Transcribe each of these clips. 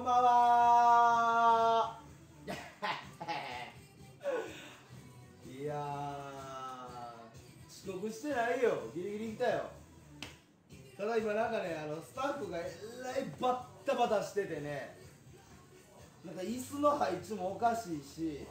ばんは。いやー、遅刻してないよ。ギリギリ来たよ。ただ今なんかね、スタッフがえらいバッタバタしててね、なんか椅子の配置もおかしいし、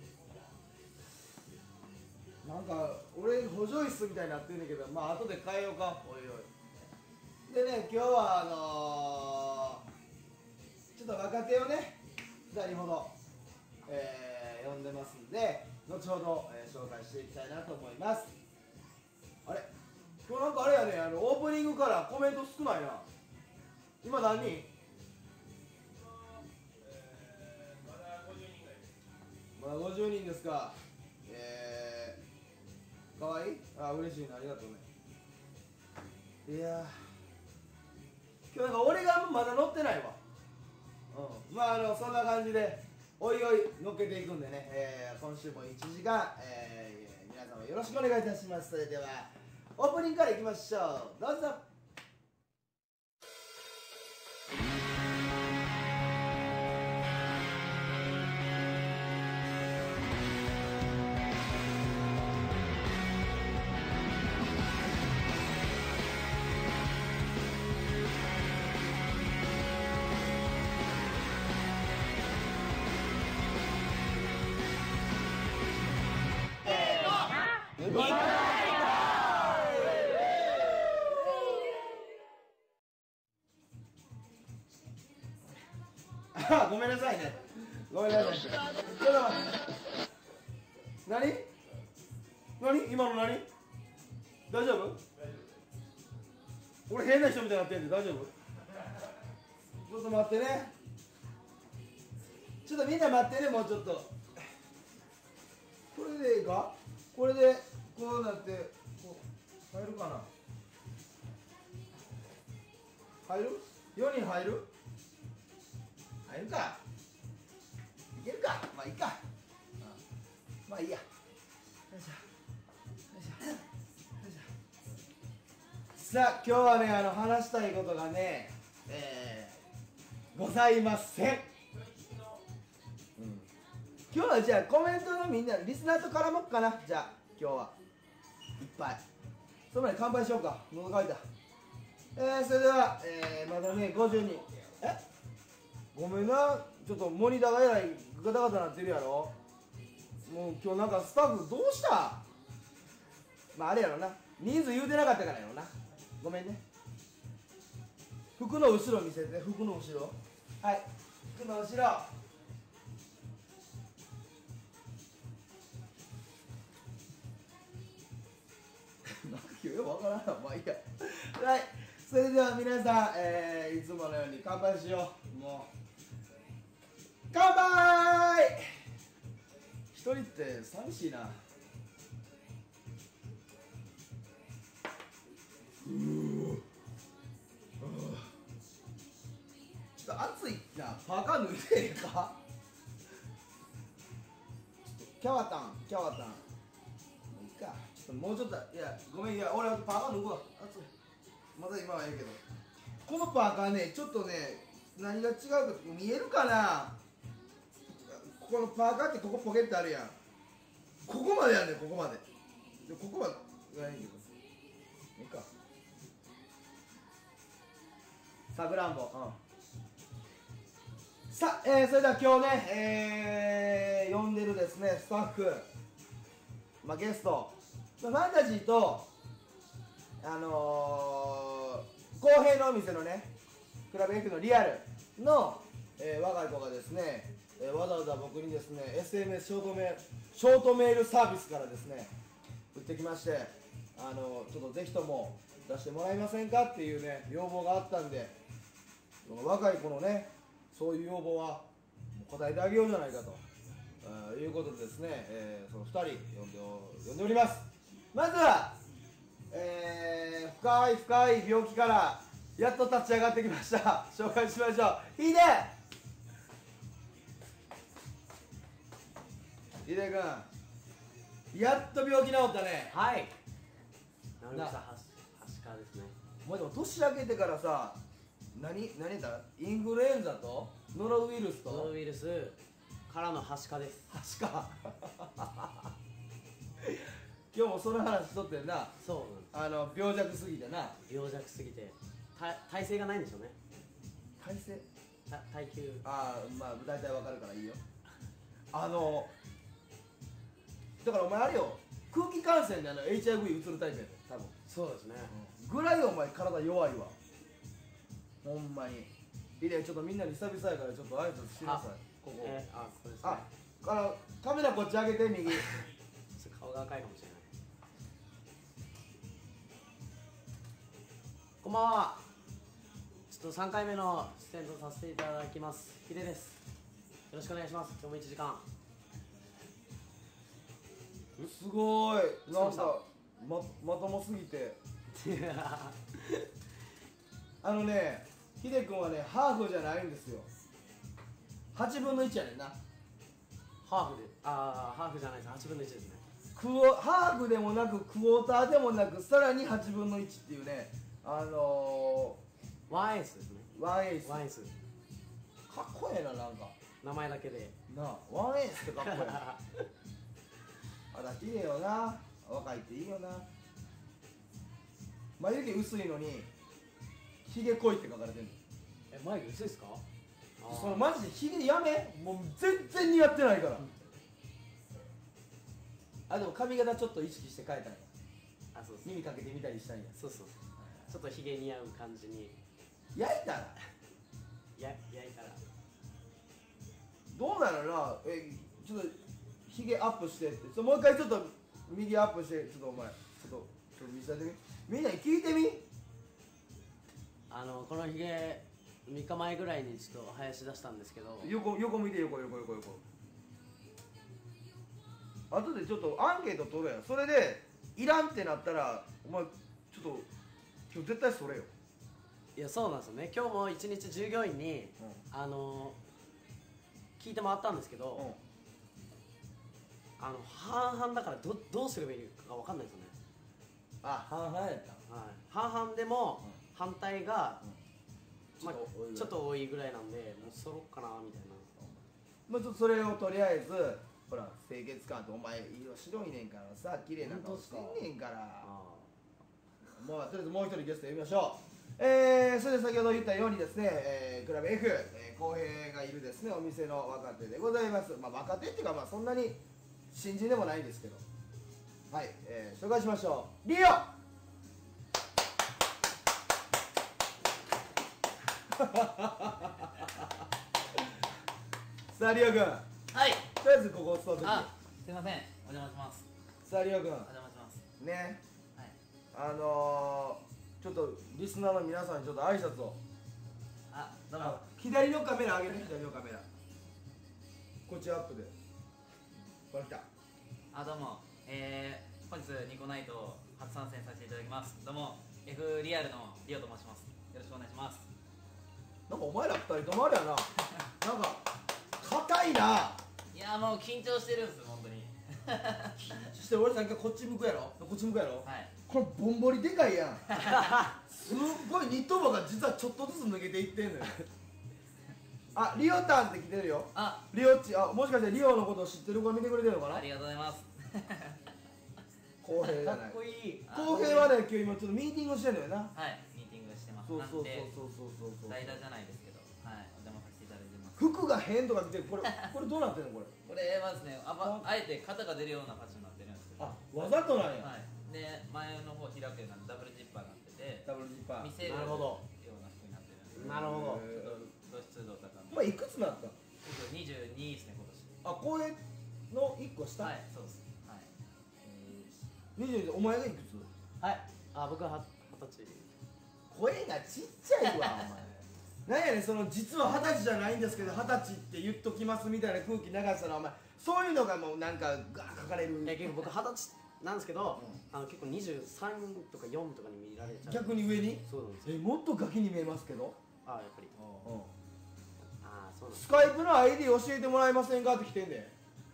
なんか俺補助椅子みたいになってるんだけど、まあ後で変えようか。おいおいでね、今日はちょっと若手をね2人ほど、呼んでますんで、後ほど、紹介していきたいなと思います。あれ、今日なんかあれやね、オープニングからコメント少ないな。今何人？まだ50人ですか。かわいい？あ、嬉しいな、ありがとうね。いやー、今日なんか俺がまだ乗ってないわ。まあそんな感じでおいおい乗っけていくんでね、今週も1時間、皆様よろしくお願いいたします。それではオープニングからいきましょう。どうぞ。ごめんなさいね。ごめんなさい。ちょっと待って。何今の何？大丈夫？俺変な人みたいになってんで大丈夫？ちょっと待ってね。ちょっとみんな待ってね、もうちょっと。これでいいか？これでこうなってこう入るかな？入る？4人入る？入るか？いけるか？まあいいか。まあいいや。よいしょよいしょよいしょ。さあ今日はね、話したいことがね、ございません。今日はじゃあコメントのみんなリスナーと絡もうかな。じゃあ今日はいっぱい。その前に乾杯しようか。喉乾いた。それでは、まだね50人。ごめんな、ちょっとモニターがえらいガタガタなってるやろ。もう今日なんかスタッフどうした？まああれやろな、人数言うてなかったからやろな。ごめんね。服の後ろ見せて。服の後ろ、はい、服の後ろ。なんかよくわからんな。まあいいや。はい、それでは皆さん、いつものように乾杯しよう。もう乾杯。一人って寂しいな。ちょっと暑いな。パーカー脱いでええか？キャワタンもういいか。ちょっともうちょっと、いやごめん、いや俺はパーカー脱ぐわ。暑い。まだ今はええけど、このパーカーね、ちょっとね、何が違うか見えるかな。このパーカーってここポケットあるやん。ここまでやんねん、ここまで。でここまで言わへんけどいいか。さくらんぼ。さあ、それでは今日ね、呼んでるですねスタッフ、まあ、ゲスト、ファンタジーと公平のお店のねクラブ F のリアルの、若い子がですね、わざわざ僕にですね SMS ショートメールサービスからですね売ってきまして、ちょっとぜひとも出してもらえませんかっていうね要望があったんで、若い子のねそういう要望は答えてあげようじゃないかと、いうことでですね、その2人呼んでおります。まずは、深い病気からやっと立ち上がってきました。紹介しましょう。ヒデ君、やっと病気治ったね。 はい。治りました。はしかですね。 もうでも年明けてからさ、治何だインフルエンザとノロウイルスとノロウイルスからのはしかです。 はしか今日もその話しとってんな。 そう病弱すぎてな。 病弱すぎて体勢がないんでしょうね。 体勢耐久。 まあ大体わかるからいいよ。だからお前あれよ、空気感染でHIV 移るタイプやで多分。 そうですね、 ぐらいお前体弱いわほんまに。いやちょっとみんなに久々やからちょっと挨拶してください。ここここですね。 カメラこっち上げて右顔が赤いかもしれない。こんばんは。ちょっと3回目の出演とさせていただきます。ヒデです。よろしくお願いします。今日も1時間。 すごいなんかまともすぎてヒデ君はねハーフじゃないんですよ。8分の1やねんな。 ハーフじゃないです。8分の1ですね。 ハーフでもなくクォーターでもなくさらに8分の1っていうねワンエースですね。 ワンエースワンエースかっこええな。なんか名前だけでなあワンエースってかっこええあら綺麗よな。若いっていいよな。眉毛薄いのにひげ濃いって書かれてんの。 眉毛薄いですか？ そのマジでひげやめ、もう全然似合ってないから、でも髪型ちょっと意識して変えたんや。 そうです。 耳かけてみたりしたんや。 そうちょっとひげ似合う感じに焼いたら焼いたらどうなのな。ちょっとひげアップしてってもう一回ちょっと右アップして、ちょっとお前ちょっと見せてみ、みんなに聞いてみ。 このひげ3日前ぐらいにちょっと生やし出したんですけど、 横見て、横後でちょっとアンケート取るやん。それでいらんってなったらお前ちょっと今日絶対それよ。 いやそうなんですよね。今日も1日従業員に、聞いて回ったんですけど、半々だからどうすればいいか分かんないですよね。 半々やった。 半々でも反対が、ちょっと多いぐらいなんで、もう揃っかなみたいな。 ちょっとそれをとりあえずほら清潔感とお前色白いねんからさ、綺麗な顔してんねんから。もうとりあえずもう一人ゲスト呼びましょう。それで先ほど言ったようにですね、クラブ F、浩平がいるですねお店の若手でございます。若手っていうかそんなに新人でもないんですけど、はい、紹介しましょう。リオさあリオ君、 はい。 とりあえずここ座ってて。 すいません。お邪魔します。 さあリオ君お邪魔します。 ね、 はい。 ちょっとリスナーの皆さんにちょっと挨拶を。 どうも。 左のカメラ上げて、左のカメラこっちアップで。これ来た。 どうも。本日ニコナイト初参戦させていただきます。どうも。F リアルのリオと申します。よろしくお願いします。 なんかお前ら二人ともあれやな。なんか硬いな。 いやもう緊張してるんです本当に。 そして俺なんかこっち向くやろ。こっち向くやろ。 はい。 これボンボリでかいやん。すっごいニット帽が実はちょっとずつ抜けていってんのよ。リオタンって来てるよ。リオっち、もしかしてリオのことを知ってる子見てくれてるのかな。 ありがとうございます。 公平じゃない。 かっこいい。 公平はね、今日今ちょっとミーティングしてんのよな。 はい。ミーティングしてます。 そうなんで代打じゃないですけど、はい。お邪魔させていただいてます。 服が変とか見て、これどうなってんのこれ。 これはですね、あえて肩が出るようなファッションになってるんですけど。 わざとなんや。 はい。で、前の方開くようなダブルジッパーになってて、 ダブルジッパー。 見せるような服になってるんです。 なるほど。 露出度高め。 お前いくつなった？ 22ですね、今年。 公園の1個下？ はい、そうです。はい。 22、お前がいくつ？ はい。僕は20歳。 声がちっちゃいわ、お前。なんやねん、その実は20歳じゃないんですけど20歳って言っときますみたいな空気流したらお前そういうのがもうなんかガー書かれる。 結構僕20歳なんですけど、結構23とか4とかに見られちゃう。 逆に上に？ そうなんですよ。 もっとガキに見えますけど。 やっぱり。そうなんです。 スカイプの ID 教えてもらえませんかって来てんで。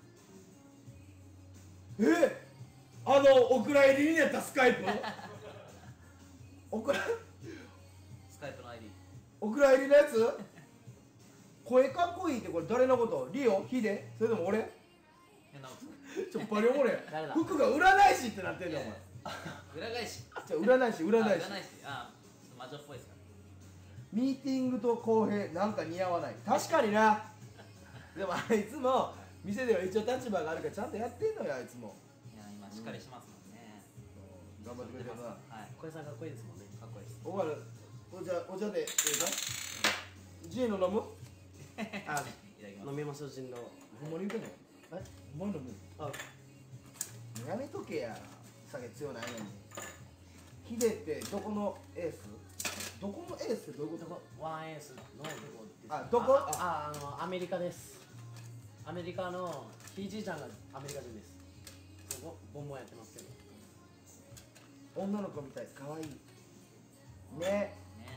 お蔵入りになったスカイプ。 スカイプの ID。 お蔵入りのやつ声かっこいいってこれ誰のこと？リオ？ヒデ？それとも俺？ いや直樹ちょっバリおもれ誰だ服が占い師ってなってんだお前裏返しじゃ占い師占い占い師師あ魔女っぽいですかね。 ミーティングと公平なんか似合わない確かになでもあいつも店では一応立場があるからちゃんとやってんのよあいつもいや今しっかりしますもんね。 頑張ってくれてるなはい小江さんかっこいいですもんね。 かっこいいです。 お前らお茶でええかジーノ飲むあいただきます。 飲みましょう人狼。 ほんまに言うてんのえお前飲むあ、 やめとけや酒強ないのにヒデってどこのエースどこのエースってどういうことワンエースのどこですあどこアメリカです。アメリカのひいじいちゃんがアメリカ人です。ボンボンやってますけど。 女の子みたいかわいいねね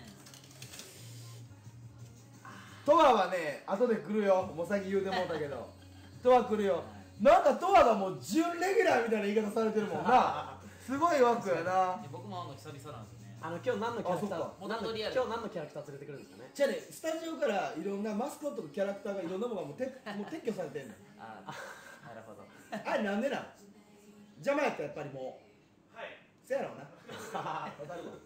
トアはね後で来るよもう先言うてもうたけどトア来るよなんかトアがもう準レギュラーみたいな言い方されてるもんなすごい枠やなえ僕も会うの久々なんですよね。 今日何のキャラクター？ あそっか元々リアル今日何のキャラクター連れてくるんですかね。 じゃあねスタジオからいろんなマスコットとキャラクターがいろんなものがもう撤去されてんのあなるほど。 あれなんでなん邪魔やったやっぱりもうはいせやろうなわかるわ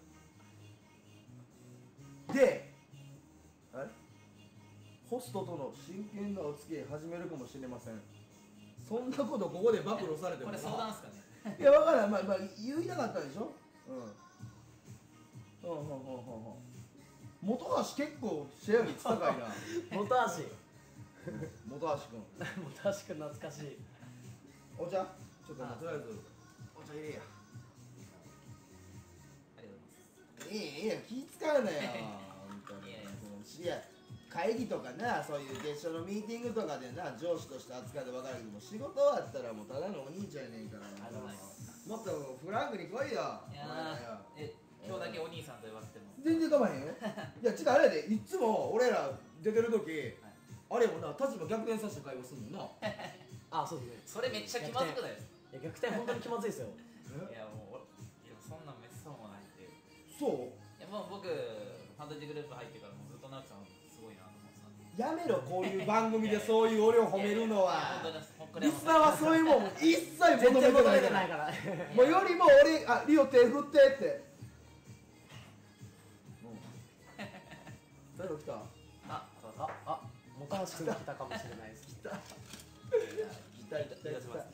であれホストとの真剣なお付き合い始めるかもしれませんそんなことここで暴露されてもこれ相談っすかね。 いやわからんまあ言いたかったでしょ本橋結構シェア率高いな本橋本橋君本橋くん懐かしい。 お茶ちょっととりあえずお茶入れやありがとうございます。 いや気使うなよ本当にいやいやいや会議とかなそういう決勝のミーティングとかでな上司として扱って分かるけども仕事終わったらもうただのお兄ちゃんやねんからありがとうございますもっとフランクに来いよいやお前らよ今日だけお兄さんと呼ばせても。 全然構わへんよいや違うあれやでいっつも俺ら出てる時あれやもんな立場逆転させて会話すんもんなあ、そうですね。 それめっちゃ気まずくないですか。 いや逆転本当に気まずいですよ。 いやもういやそんなんめっそうもないっていう。 そういやもう僕ファンタジーグループ入ってからもうずっと直樹さんすごいなと思ってたんで。 やめろこういう番組でそういう俺を褒めるのは本当です。これリスナーはそういうもん一切求めて全然求ないからめてないから。 もうよりも俺リオ手振ってって誰か来たあそうそう。 あ、本橋くん来たかもしれないです。 来たいただきます。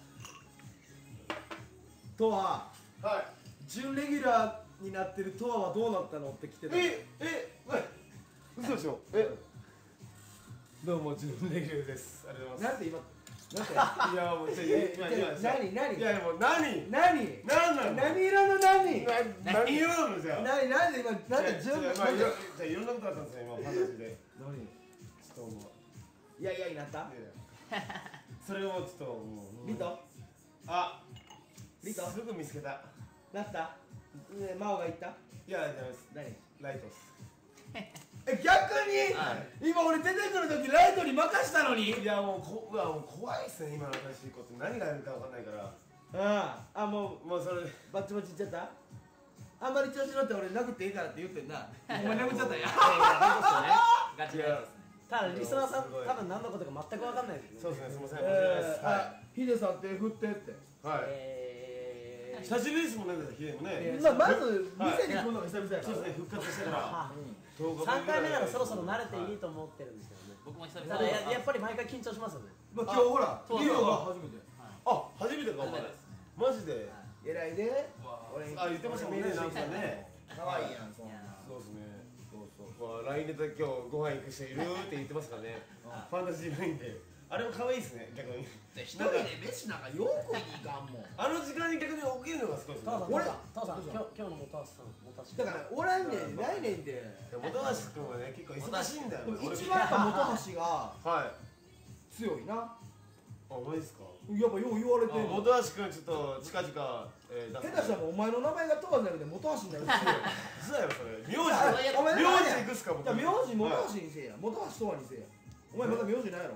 とはは準レギュラーになってるとはどうなったのって来てた嘘でしょどうも準レギュラーですありがとうございなんて今なんてますいやもう何いやもう何何何なの何色の何何色なのじゃあ何で今なんで準じゃあいろんなことあったんですよ今ファンタジーで何ちょっともういやいやになったいやそれをちょっともうリトあリトすぐ見つけたなった真央が言ったいやじゃないです何ライトっす逆に今俺出てくる時ライトに任したのにいやもうもう怖いっすね今の新しい子って何がやるかわかんないからあもうもうそれバッチバチいっちゃったあんまり調子乗って俺殴っていいからって言ってんなお前殴っちゃったんやガチガチですね。 ただリスナーさんすごい多分何のことか全く分かんないですそうね。 ですねすみません申し訳ないですはヒデさん手振ってってい久しぶりですもんねヒデもねまず店に来るのが久々やからそうですね復活してから 3回目ならそろそろ慣れていいと思ってるんですけどね。 僕も久々 ただやっぱり毎回緊張しますよね。 まあ今日ほらそうリオが初めてあ初めてかお前マジで偉いで俺あ言ってましたもんねなんかね可愛いやんそんなそうですねまあ LINE で今日ご飯行く人いるって言ってますからねファンタジー LINE であれも可愛いですね逆に一人で飯なんかよくにいかんもんあの時間に逆に起きるのがすごいですね俺タオさん今日の本橋さんだからおらんねんないねんで本橋君はね結構忙しいんだよね一番やっぱ本橋がはい強いなあマジですかやっぱよう言われてんの本橋君ちょっと近々 下手したらもうお前の名前が問わずなくて本橋になる嘘やろそれ名字あお前名字いくっすか僕名字本橋にせえや本橋とわにせえやお前まだ名字ないやろ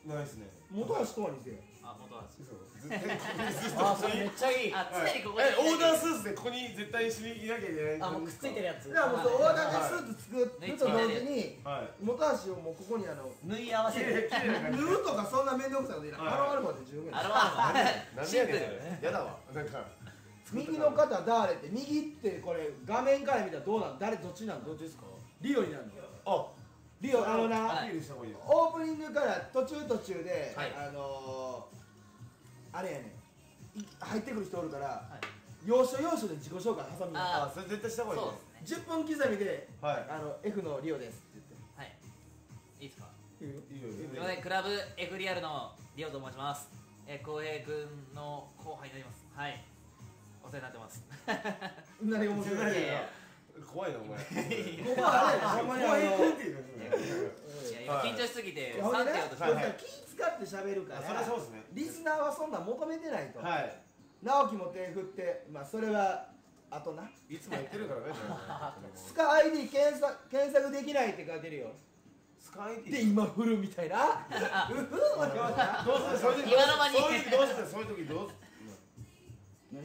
ないですね。 元橋とはにせよ。 あ、元はずっとあ、それめっちゃいい。 あ、常にここにオーダースーツでここに絶対一緒にいなきゃいけない。 あ、もうくっついてるやつ。 だからもうそう大型スーツ作ると同時にはい元橋をもうここに縫い合わせ綺麗る。 綺麗な感じ縫うとかそんな面倒くさいこといらない。 はいあるまで十分や。 あらなんシンプルでやねんやだわなんか右の方誰って右ってこれ画面から見たらどうなん誰どっちなんどっちですか？リオになるの。 あリオなはいアピールした方がいいよオープニングから途中で、 はいあれやねん入ってくる人おるから、 はい要所要所で自己紹介挟みああそれ絶対した方がいいよそうですね 10分刻みではい F のリオですってはいいいですか言っていいよすいませんクラブ F リアルのリオと申します浩平君の後輩になりますはいお世話になってます何が面白い何がいやいや怖いなお前ここはあれやほんまに怖い君っていうかいや今緊張しすぎてほんでね 3手をとしてはいはい気使って喋るからそれはそうですねリスナーはそんなん求めてないと、 はい直樹も手振ってまあそれはあとないつも言ってるからねスカ ID 検索できないって書いてるよスカイで今振るみたいなうふーわけわからんどうするそういう時今の間にそういう時どうするそういう時どうする何い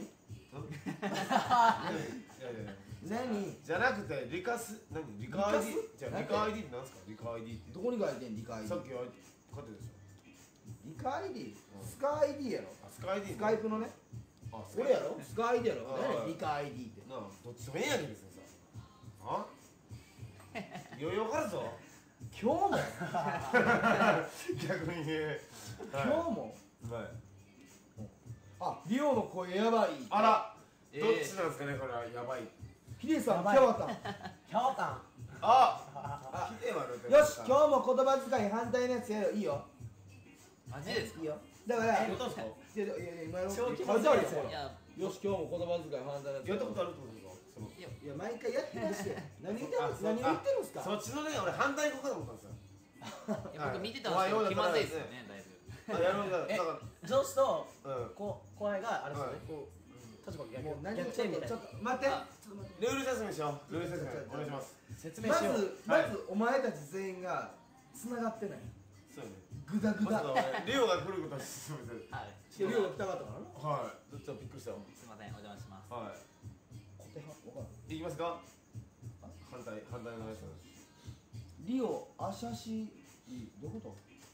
やいやいや何じゃなくてリカ ID じゃあリカ ID って何すかリカ ID ってどこに書いてんリカ ID さっき書いてたでしょリカ ID スカ ID やろあスカイ ID スカイプのねあ俺やろスカ ID やろあ何リカ ID ってなあどっちでもええやんけ別にさあいよいよ分かるぞ今日も逆にね今日もはいあリオの声やばいあらえーどっちなんですかねこれはやばいヒデさんやばい今日はたキャオタン。 あひではよし今日も言葉遣い反対のやつやるいいよマジですかいいよだからやったんすかいや今の正気書いてあるよほらいやよし今日も言葉遣い反対のやつやったことあるってことですかそのいやいや毎回やってまして何言ってある何言ってるんすかそっちのね俺反対行こうかと思ったんですよいや僕見てたんですけど気まずいですよねだいぶあやろうだか上司とらうん後輩があれですよね。 こ立場逆うもう何逆転みたいな。 ちょっと待ってあちょっと待ってルール説明しようルール説明お願いします説明しよう。 まずお前たち全員が繋がってないそうよねグダグダまずは俺レオが来ることはすみませんはいリオが来たかったからなはいどっちもびっくりしたよすいませんお邪魔しますは小手派わからんいいきますか反対のやつリオアシャシどういうこと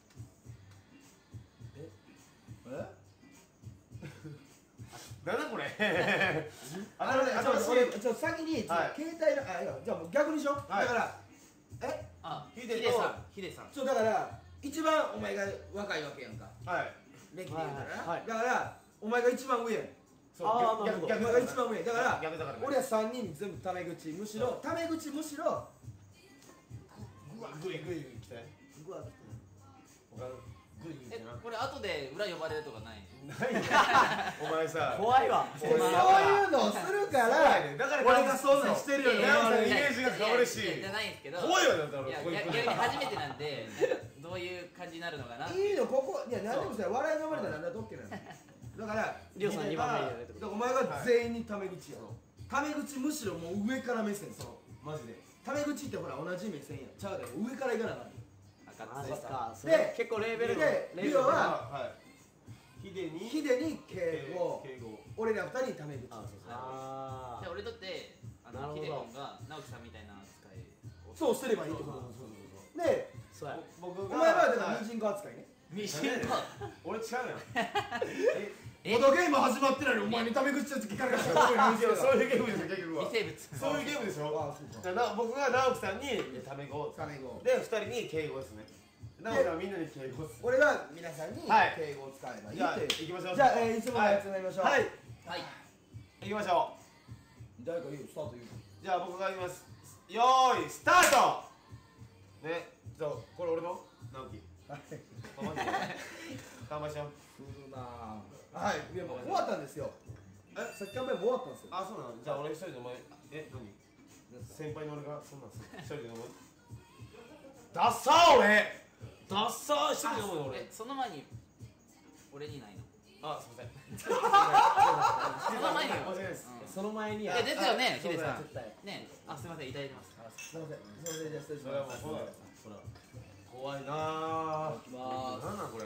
なんだこれあのね俺ちょっと先にはい携帯のあいやじゃあもう逆にしようはいだからあヒデとヒデさんそうだから一番お前が若いわけやんかはい歴で言うたらはいなだからお前が一番上やんそうあー逆なるほどお前が一番上だから逆だからね俺は3人に全部タメ口むしろタメ口むしろグイグイ来たいうわ他のグイグイ来えてなこれ後で裏呼ばれるとかないないよお前さ怖いわ。 そういうのをするからだから俺がそんなんしてるよいやいやねイメージが変わるしいやじゃないんですけど怖いわだっていや俺こういう逆に初めてなんでどういう感じになるのかないいのここいや何でもさ笑いが生まれたら何だと OK なのだからリオさん2番目にやるってだからお前が全員にタメ口やろタメ口むしろもう上から目線そうマジでタメ口ってほら同じ目線やちゃうで上からいかなあかんあ、 赤津そっか。そでれ結構レーベルのでレーベルリオははいヒデにヒデに敬語敬語俺ら二人にタメ口あそうそうあで俺とってなるほどヒデ君が直樹さんみたいな扱いをそうすればいいってことそうそうそうでそうや。 僕がお前はだからミージング扱いねミシンなんでと俺違うやんえボードゲーム始まってないのにお前にタメ口って聞かれたらいやそういうゲームですよ結局は微生物そういうゲームでしょあそうか僕が直樹さんにタメ語タメ語で二人に敬語ですね直樹さんはみんなに敬語っす俺が皆さんにはい敬語を使えばいいじゃあって行きましょうじゃあいつものやつになりましょうはいはい行きましょ誰か言うスタート言ううじゃあ僕が言いますよーいスタートねじゃあこれ俺の直樹マジで乾杯しよう来るなはいいやもう終わったんですよさっきの前も終わったんですよあそうなのじゃあ俺一人でお前何先輩の俺がそんなんする一人で飲むダッサー俺ダッサー一人で飲むの俺えその前に俺にないのあすいませんその前に申し訳ないですその前にや。 えですよねあヒデさん絶対。 ねあすいませんいただいてますすいませんじゃあ失礼しそれはもうますそうだよほら怖いなぁきますなんなんこれ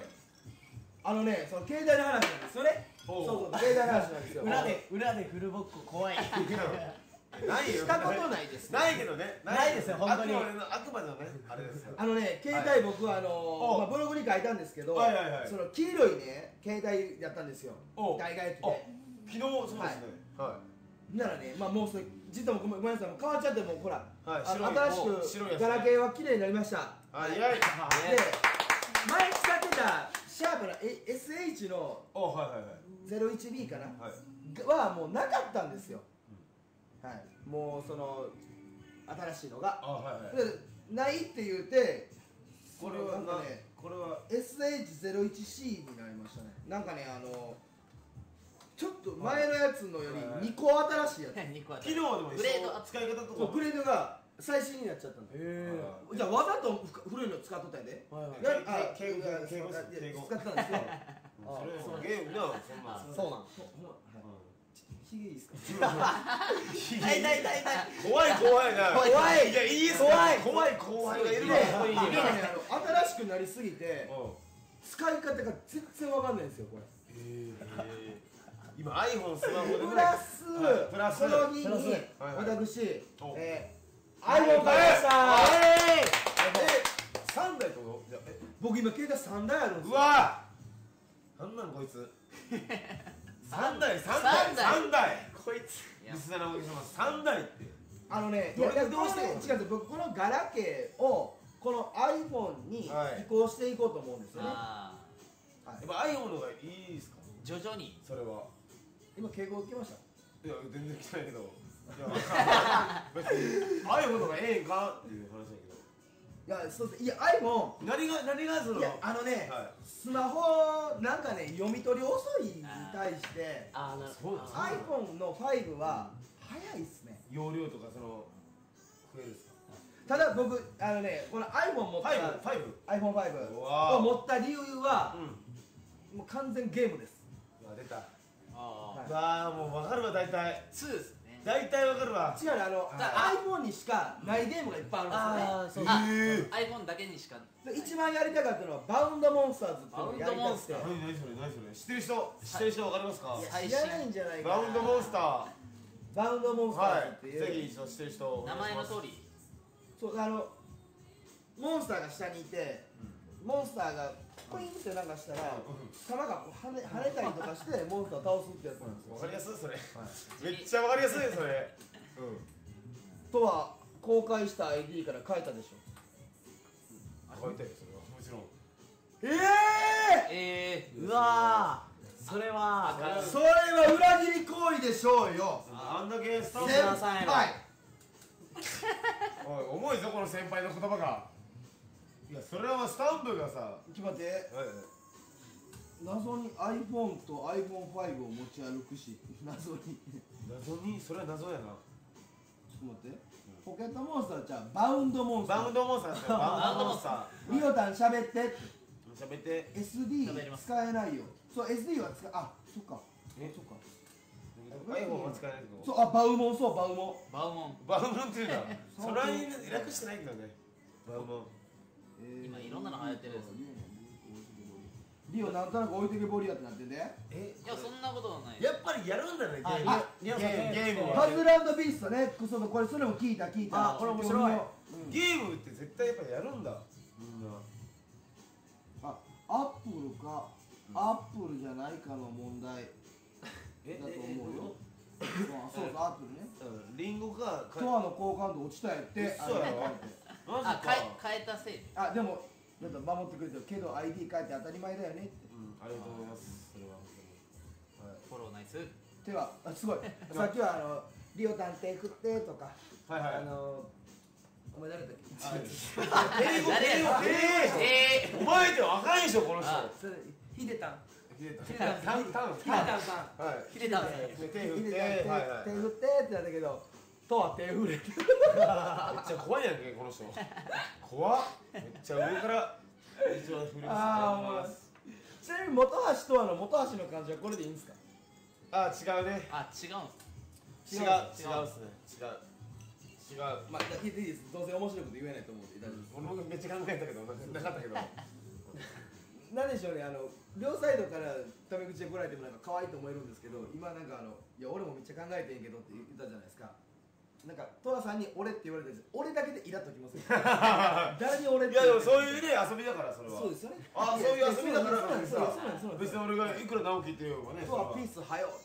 その携帯の話なんですよね。 おうそう携帯の話なんですよ。 裏でフルボッコ怖い。 ないよしたことないです。 ないけどねないですよ本当にあくまでのねあれですよ携帯僕はブログに書いたんですけど、 はいはいはいその黄色いね携帯やったんですよ。 おう大学で。 昨日そうですねはならね、もうそれ実はごめんなさい、変わっちゃってもうほら、 はい新しくガラケーは綺麗になりました。 はいで、前使ってたシャープな SH のおはいはいはい 01B かな、 はいはもうなかったんですよ。はい、もうその新しいのがあはいはいでないって言って、 これはなんかね、 これは SH01C になりましたね。なんかね、ちょっと前のやつのより2個新しいやつ。 2個あ昨日でもグレードアップ使い方とかそうグレードが最新になっちゃったんだ。じゃあわざと古いの使っとったんやで。 敬語使ってたんですよ。 それゲームなそんなそうなん。 ひげいいですか。 痛い怖いな怖いいやいいっす怖い怖い後輩がいるわ新しくなりすぎて使い方が全然わかんないんですよこれ。 今 iPhone スマホでプラスその2に私 iPhone 買いました。 3台ってこと？ 僕今携帯3台あるんですよ。 うわなんなんこいつ3台こいつリスナーのお客様3台っていやどうして違うんですよ。僕このガラケーをこの iPhone に移行していこうと思うんですよね。 あやっぱ iPhone の方がいいですか？ 徐々にそれは今敬語受けました。 いや全然来てないけどいや別に iPhone の方がええんかっていう話だけどいやそうです。いや iPhone 何がそのいやスマホなんかね読み取り遅いに対してそうです iPhone の5は早いっすね。 容量とかその増えるんですか？ ただ僕この iPhone 持った iPhone5 を持った理由はもう完全ゲームです。 出たあうわもう分かるわ大体 2ですね。 大体分かるわ違うiPhone にしかないゲームがいっぱいあるんですよね。 iPhone だけにしか。 一番やりたかったのはバウンドモンスターズっていうのをやりたくて。 何それ知ってる人分かりますか？ 知らないんじゃないかな。 バウンドモンスターバウンドモンスターズっていう、 ぜひ一度知ってる人名前の通り。 そうモンスターが下にいて、モンスターがポインってなんかしたら弾がこう跳ねたりとかしてモンスターを倒すってやつなんですよ。 分かりやすいそれめっちゃ分かりやすいそれとは公開した ID から書いたでしょ。 書いたよそれはもちろんうわーそれはそれは裏切り行為でしょうよ。 あんだけスタッフ先輩おい重いぞこの先輩の言葉がいやそれはスタンプがさちょっと待って、謎に iPhone と iPhone5 を持ち歩くし、謎にそれは謎やなちょっと待って、ポケットモンスターじゃあバウンドモンスター。 バウンドモンスターですよバウンドモンスターリオタン喋って喋って SD 使えないよ。そう SD は使あ、そっかそっか iPhone は使えないってことそうバウモンそうバウモンバウモン。 バウモンっていうんだそれは楽してないけどねバウモン今いろんなの流行ってるんです。 リオなんとなく置いてけぼりやってなってんで。 いやそんなことはない。 やっぱりやるんだねゲームパズル&ビーストね、これそれも聞いたこれ面白いゲームって絶対やっぱやるんだみんなアップルかアップルじゃないかの問題だと思うよ。そうアップルね。 リンゴかトアの好感度落ちたやってそうやろマジか変えたせい。 でもだって守ってくれてるけど ID 変えて当たり前だよねって。 ありがとうございますそれはフォローナイス。 手はすごいさっきはリオ探偵振ってとかはいはいお前誰だっ英語お前って若いでしょこの人け。ヒデタンタンさんヒデタンさん。 手振って手振ってってなったけどとは手振れてめっちゃ怖いやんけこの人怖っめっちゃ上から一番振りますちなみに本橋とは本橋の感じはこれでいいんですか？ 違うね違うんす。 違うっすね違うまあ聞いていいです。どうせ面白いこと言えないと思うんで大丈夫です。 俺もめっちゃ考えたけどなかったけどなんでしょうね、両サイドからタメ口で来られてもなんか可愛いと思えるんですけど、今なんかいや俺もめっちゃ考えてんけどって言ったじゃないですか。なんかトラさんに俺って言われてるんです。俺だけでイラっときますよ。誰に俺って。 いやでもそういうね遊びだからそれは。 そうですよね。 あ、そういう遊びだからそうなんです。 さ。 そうなんです。そうなんです。 別に俺がいくら直樹って言うかね。 トラピースはよ。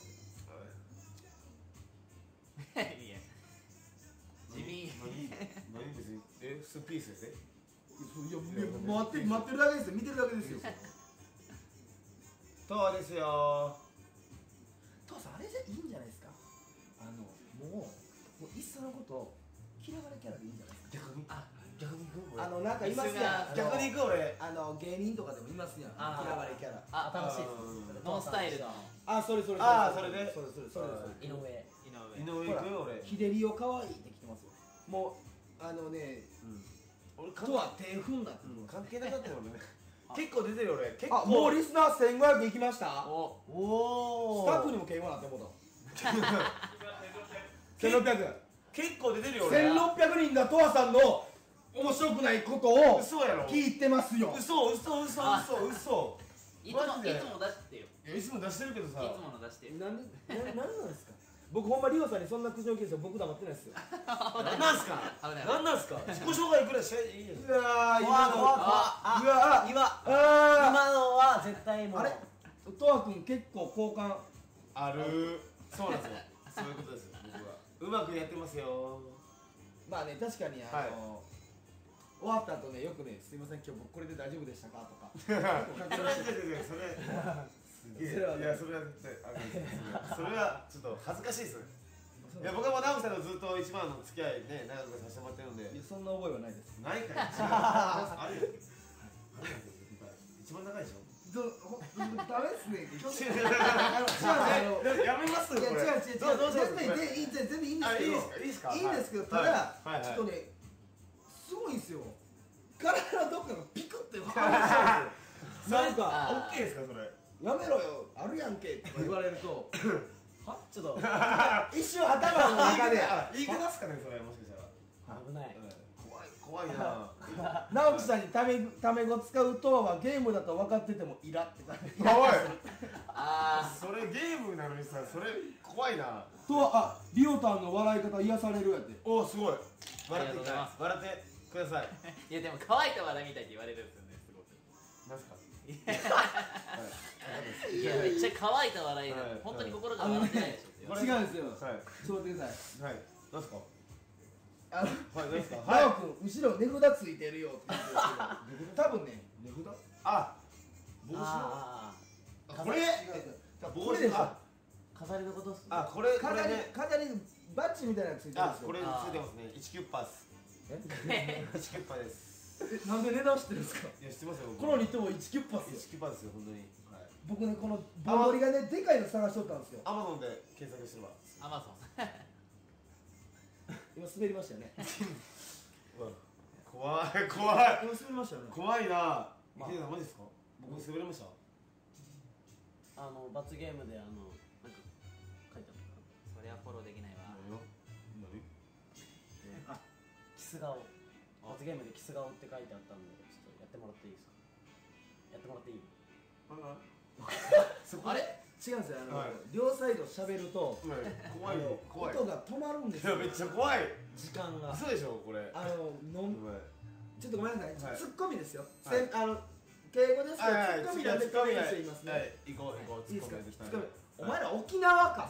いや地味何別にスピースで。 いや待ってるだけですよ。見てるだけですよ。 そうですよ。 トラさんあれじゃいいんじゃないですか。もういっそのこと嫌われキャラでいいんじゃないですか。 逆に行くなんかいますやん。 逆に行く俺。 芸人とかでもいますやん。嫌われキャラ。 楽しいですノンスタイルのそれで。それ。 井上井上行く俺。 日照りを可愛いってきてますよ。もう俺とは手踏んだって。 関係なかったよ俺ね。結構出てる俺。結構。 もうリスナー1500いきました。 おスタッフにも敬語なって思った。1600。 結構出てるよ俺。 1600人がトワさんの面白くないことを嘘やろ。 聞いてますよ。 嘘。 いつも出してよ。 いつも出してるけどさ。 いつもの出してよ。 なんですか。僕ほんまリオさんにそんな苦情聞いて僕黙ってないですよ。 何なんすか。何なんすか。自己紹介くらいしいいよ。 うわー今のは絶対もうあれトワ君結構好感ある。そうなんですよ。そういうことですよ。僕はうまくやってますよ。 まあね確かに終わった後ねよくねすいません今日僕これで大丈夫でしたかとかそれすげえ。いやそれは絶対それはちょっと恥ずかしいですね。いや僕はもう直樹さんとずっと一番の付き合いね長くさせてもらってるんで。 そんな覚えはないです。 ないかい。あるよ。一番長いでしょ。 ダメっすね。 やめますこれ。 違う全部いいんですけどいいんですけどただちょっとねすごいんですよ。体のどっかがピクって反応しちゃうんですよ。なんかオッケーですかそれ。 やめろよあるやんけって言われるとはちょっと一瞬頭の中で言い方っすかねそれもしかしたら。 危ない怖いな。 直樹さんにタメ語使うとはゲームだと分かっててもイラって感じ。 おいそれゲームなのにさそれ怖いな。 とはリオタンの笑い方癒されるやっておすごい。 ありがとうございます。 笑ってください。 いやでも乾いた笑いみたいって言われるんですよねすごく。 なんすか。 いやめっちゃ乾いた笑いで本当に心が笑ってないでしょ。 違うんですよ。 はい。 ちょっと待ってください。 はい。なんすか。 はい何ですか。 ナオ君後ろ値札ついてるよって言ってるんですけど多分ね値札あ帽子のこれこれでしょ。 飾りのことっすね。 これ飾りね。 バッジみたいなのついてるんですよ。 これついてますね。1キュッパーです。1キュッパーです。 なんで値段知ってるんですか。 いや知ってますよ。 このニットも1キュッパっすよ。 1キュッパーですよ本当に。 僕ねこのボンボリがねでかいの探しとったんですよ。 アマゾンで検索してるわ。 アマゾン。 今滑りましたよね。 怖い今滑りましたよね。 怖いな。池田さんマジですか。僕滑れました。 罰ゲームでなんか書いてあったかな。 そりゃフォローできないわ。 キス顔罰ゲームでキス顔って書いてあったんでちょっとやってもらっていいですか。やってもらっていい。 あれ違うんですよ。両サイド喋ると怖い音が止まるんですよ。 めっちゃ怖い。 時間が嘘でしょこれ。 ちょっとごめんなさい。ツッコミですよ。敬語ですけどツッコミなんでツッコミの人いますね。 行こういいですか。お前ら沖縄か。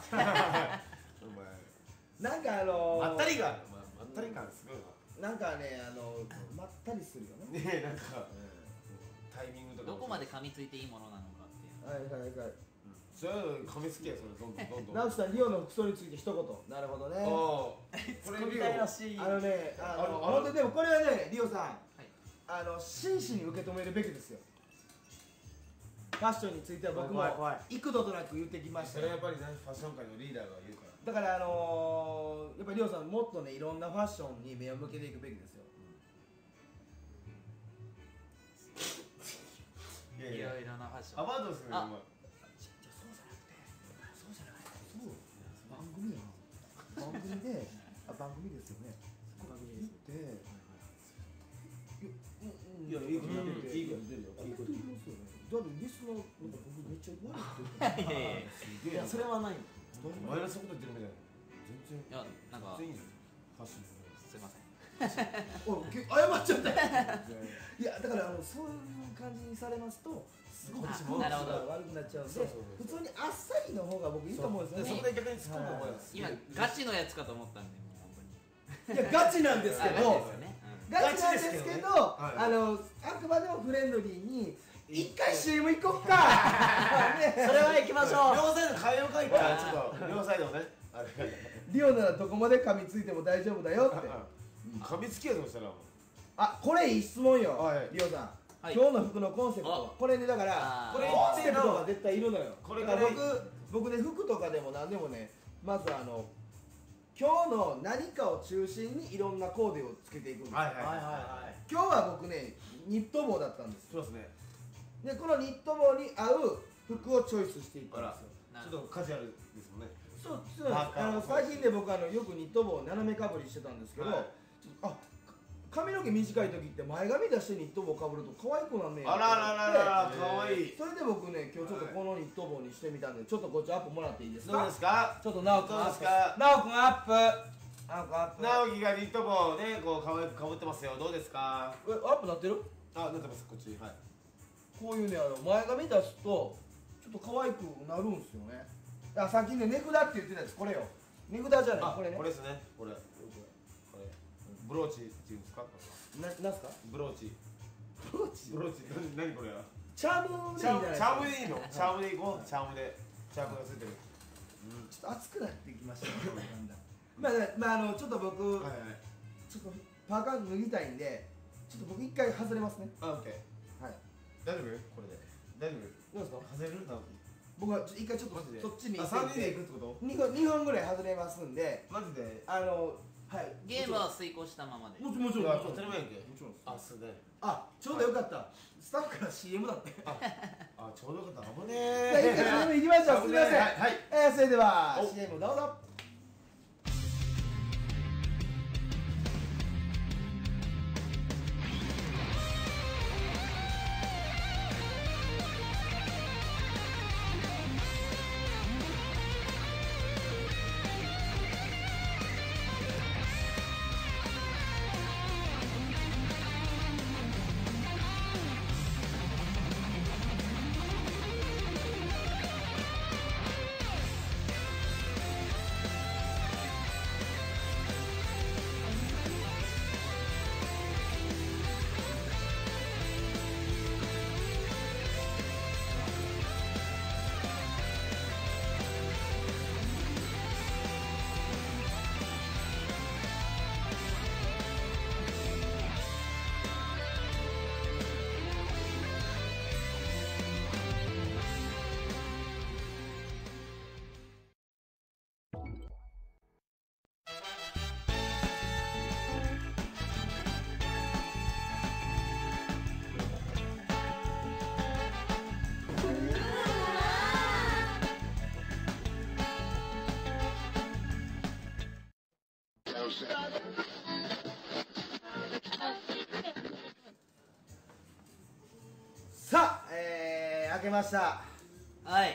なんかまったり感すごいな。なんかねまったりするよね。 ねなんかタイミングとかどこまで噛みついていいものなのかっていう。 はい。 それは噛みつけよそれどんどん。 直樹さんリオの服装について一言。なるほどね。 これみたいらしい。 本当にでもこれはねリオさん真摯に受け止めるべきですよ。ファッションについては僕も幾度となく言ってきました。 それはやっぱりファッション界のリーダーが言うから。 だからやっぱりリオさんもっとねいろんなファッションに目を向けていくべきですよ。 いろいろなファッション。 アバウトですね。 そうじゃなくて番組で番組ですよね。番組でいやいいこと出るよ。いいこと出ますよね。 だってリスナーなんか僕めっちゃ悪いって言っていやいやいやすげえいやそれはないマイナスのこと言ってるみたいな全然いやなんか全然いいです発信するすいませんおい謝っちゃったいやだからそういう感じにされますとすごい気持ちなるほどが悪くなっちゃうんでそうそうそう普通にあっさりの方が僕いいと思うんですよねそこで逆に突っ込んだ方がいいです今ガチのやつかと思ったんでもう本当にいやガチなんですけあガチどですよねガチなんですけどはいあくまでもフレンドリーに一回 CM 行こっかねそれは行きましょう両サイド変えようかいったらちょっと両サイドをねあれリオならどこまで噛みついても大丈夫だよって噛みつきやとしたらあこれいい質問よはいリオさんはい今日の服のコンセプトはあこれねだからあーこれコンセプトが絶対いるのよこれだから僕ね服とかでも何でもねまず今日の何かを中心にいろんなコーデをつけていくんですよはいはいはいはい今日は僕ねニット帽だったんですよそうですねでこのニット帽に合う服をチョイスしていったんですよなちょっとカジュアルですもんねそうなんです最近ね僕よくニット帽を斜めかぶりしてたんですけど、 はいちょっと髪の毛短い時って前髪出してニット帽かぶると可愛くなんねえあらららららかわいいそれで僕ね今日ちょっとこのニット帽にしてみたんでちょっとこっちアップもらっていいですかどうですかちょっと直くんどうアップですか直くんアップ直くんアップ直樹がニット帽ねこうかわいくかぶってますよどうですかアップなってるあなってますこっちはいこういうね前髪出すとちょっと可愛くなるんですよねさっきね値札って言ってたやつこれよ値札じゃないこれねですねこれブローチっていうんですかなんすかブローチブローチブローチ何これチャームでいいんじゃないですかチャームでいいのチャームでいこうチャームでチャームがついてるちょっと熱くなってきましたねだんだんまあちょっと僕、 はいはいちょっとパーカー脱ぎたいんでちょっと僕一回外れますねあオッケーはい大丈夫これで大丈夫どうですか外れる直樹僕は一回ちょっとマジでそっちにあ3人で行くってこと 2本ぐらい外れますんでマジではいゲームは遂行したままでもちろんもちろんいや当たり前やんけもちろんあそうだよあちょうどよかったスタッフから CM だってあちょうどよかった危ねじゃあ一回 CM 行きましょうすみません、 はいそれではお CM どうぞさあ開けましたはい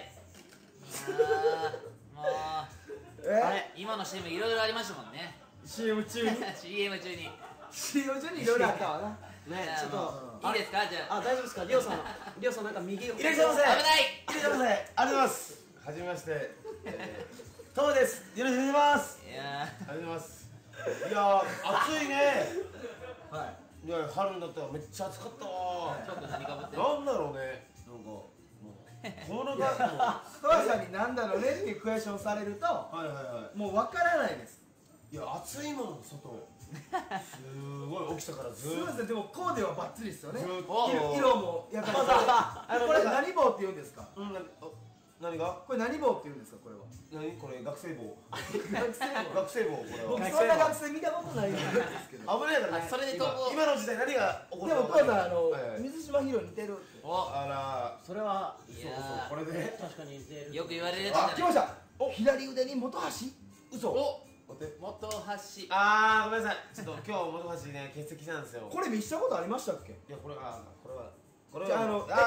もうあれ今の CM いろいろありましたもんね CM 中に CM 中に CM 中にいろいろあったわなねちょっといいですかじゃああ大丈夫ですかリオさんリオさんなんか右をいらっしゃいませ危ないいらっしゃいませありがとうございますはじめましてトモですよろしくお願いしますいやありがとうございますいや暑いねはいいや春になったらめっちゃ暑かったわーちょっと何かぶってるなんだろうねなんかもうこのがトワさんになんだろうねっていうクエスチョンされるとはいはいはもう分からないですいいや暑いもん外すごい起きたからずすみませんでもコーデはバッチリですよねずーっおと色もやっぱりこれ何帽って言うんですかうん何がこれ何帽って言うんですかこれは何これ学生帽学生帽学生帽これは僕そんな学生見たことないんですけど危ないからねあそれで投稿今の時代何が起こるでもトワさんはいはい水島ヒロに似てるっておあらそれはいやこれで確かに似てるよく言われるやつじゃないあ来ました左腕に元橋嘘お待って元橋あーごめんなさいちょっと今日本橋ね欠席したんですよこれ見したことありましたっけいやこれこれはこれじゃあこれ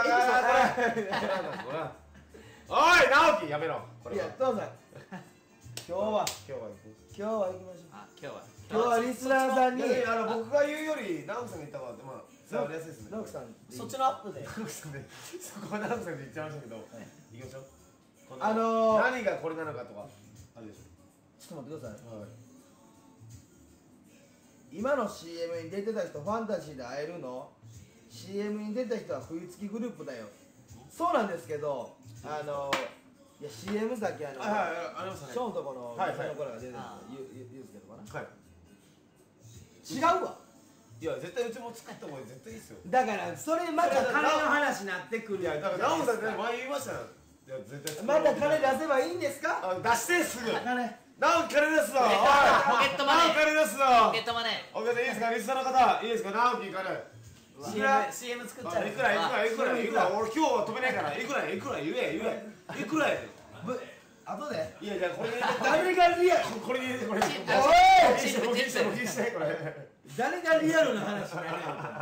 おい直樹やめろこれいや父さん今日は今日は今日は行きましょう。 あ、今日は今日はリスナーさんに僕が言うより直樹さんが言った方がまあ伝わりやすいですね直樹さんそっちのアップで直樹さんでそこは直樹さんで言っちゃいましたけど行きましょうこの何がこれなのかとかあるでしちょっと待ってください。 ょはい今の CM に出てた人ファンタジーで会えるの CM に出た人は冬月グループだよ。そうなんですけどいや CM さっきはいありましたねショーンとこのはいはいその子らが出てるあゆうすけとかなはい違うわ。 いや絶対うちも作った方が絶対いいですよだからそれまた金の話になってくるいやだから直樹さんね前言いましたよいや絶対また金出せばいいんですか。 あ出してすぐ金直樹金出すぞポケットマネー直樹金出すぞポケットマネーお客さんいいですかリスナーの方いいですか直樹金 CM 作っちゃういくら俺今日は止めないからいくら言えいくらや後でいやじゃあこれ誰がリアルこれにこれにおいチップチップこれ誰がリアルな話になる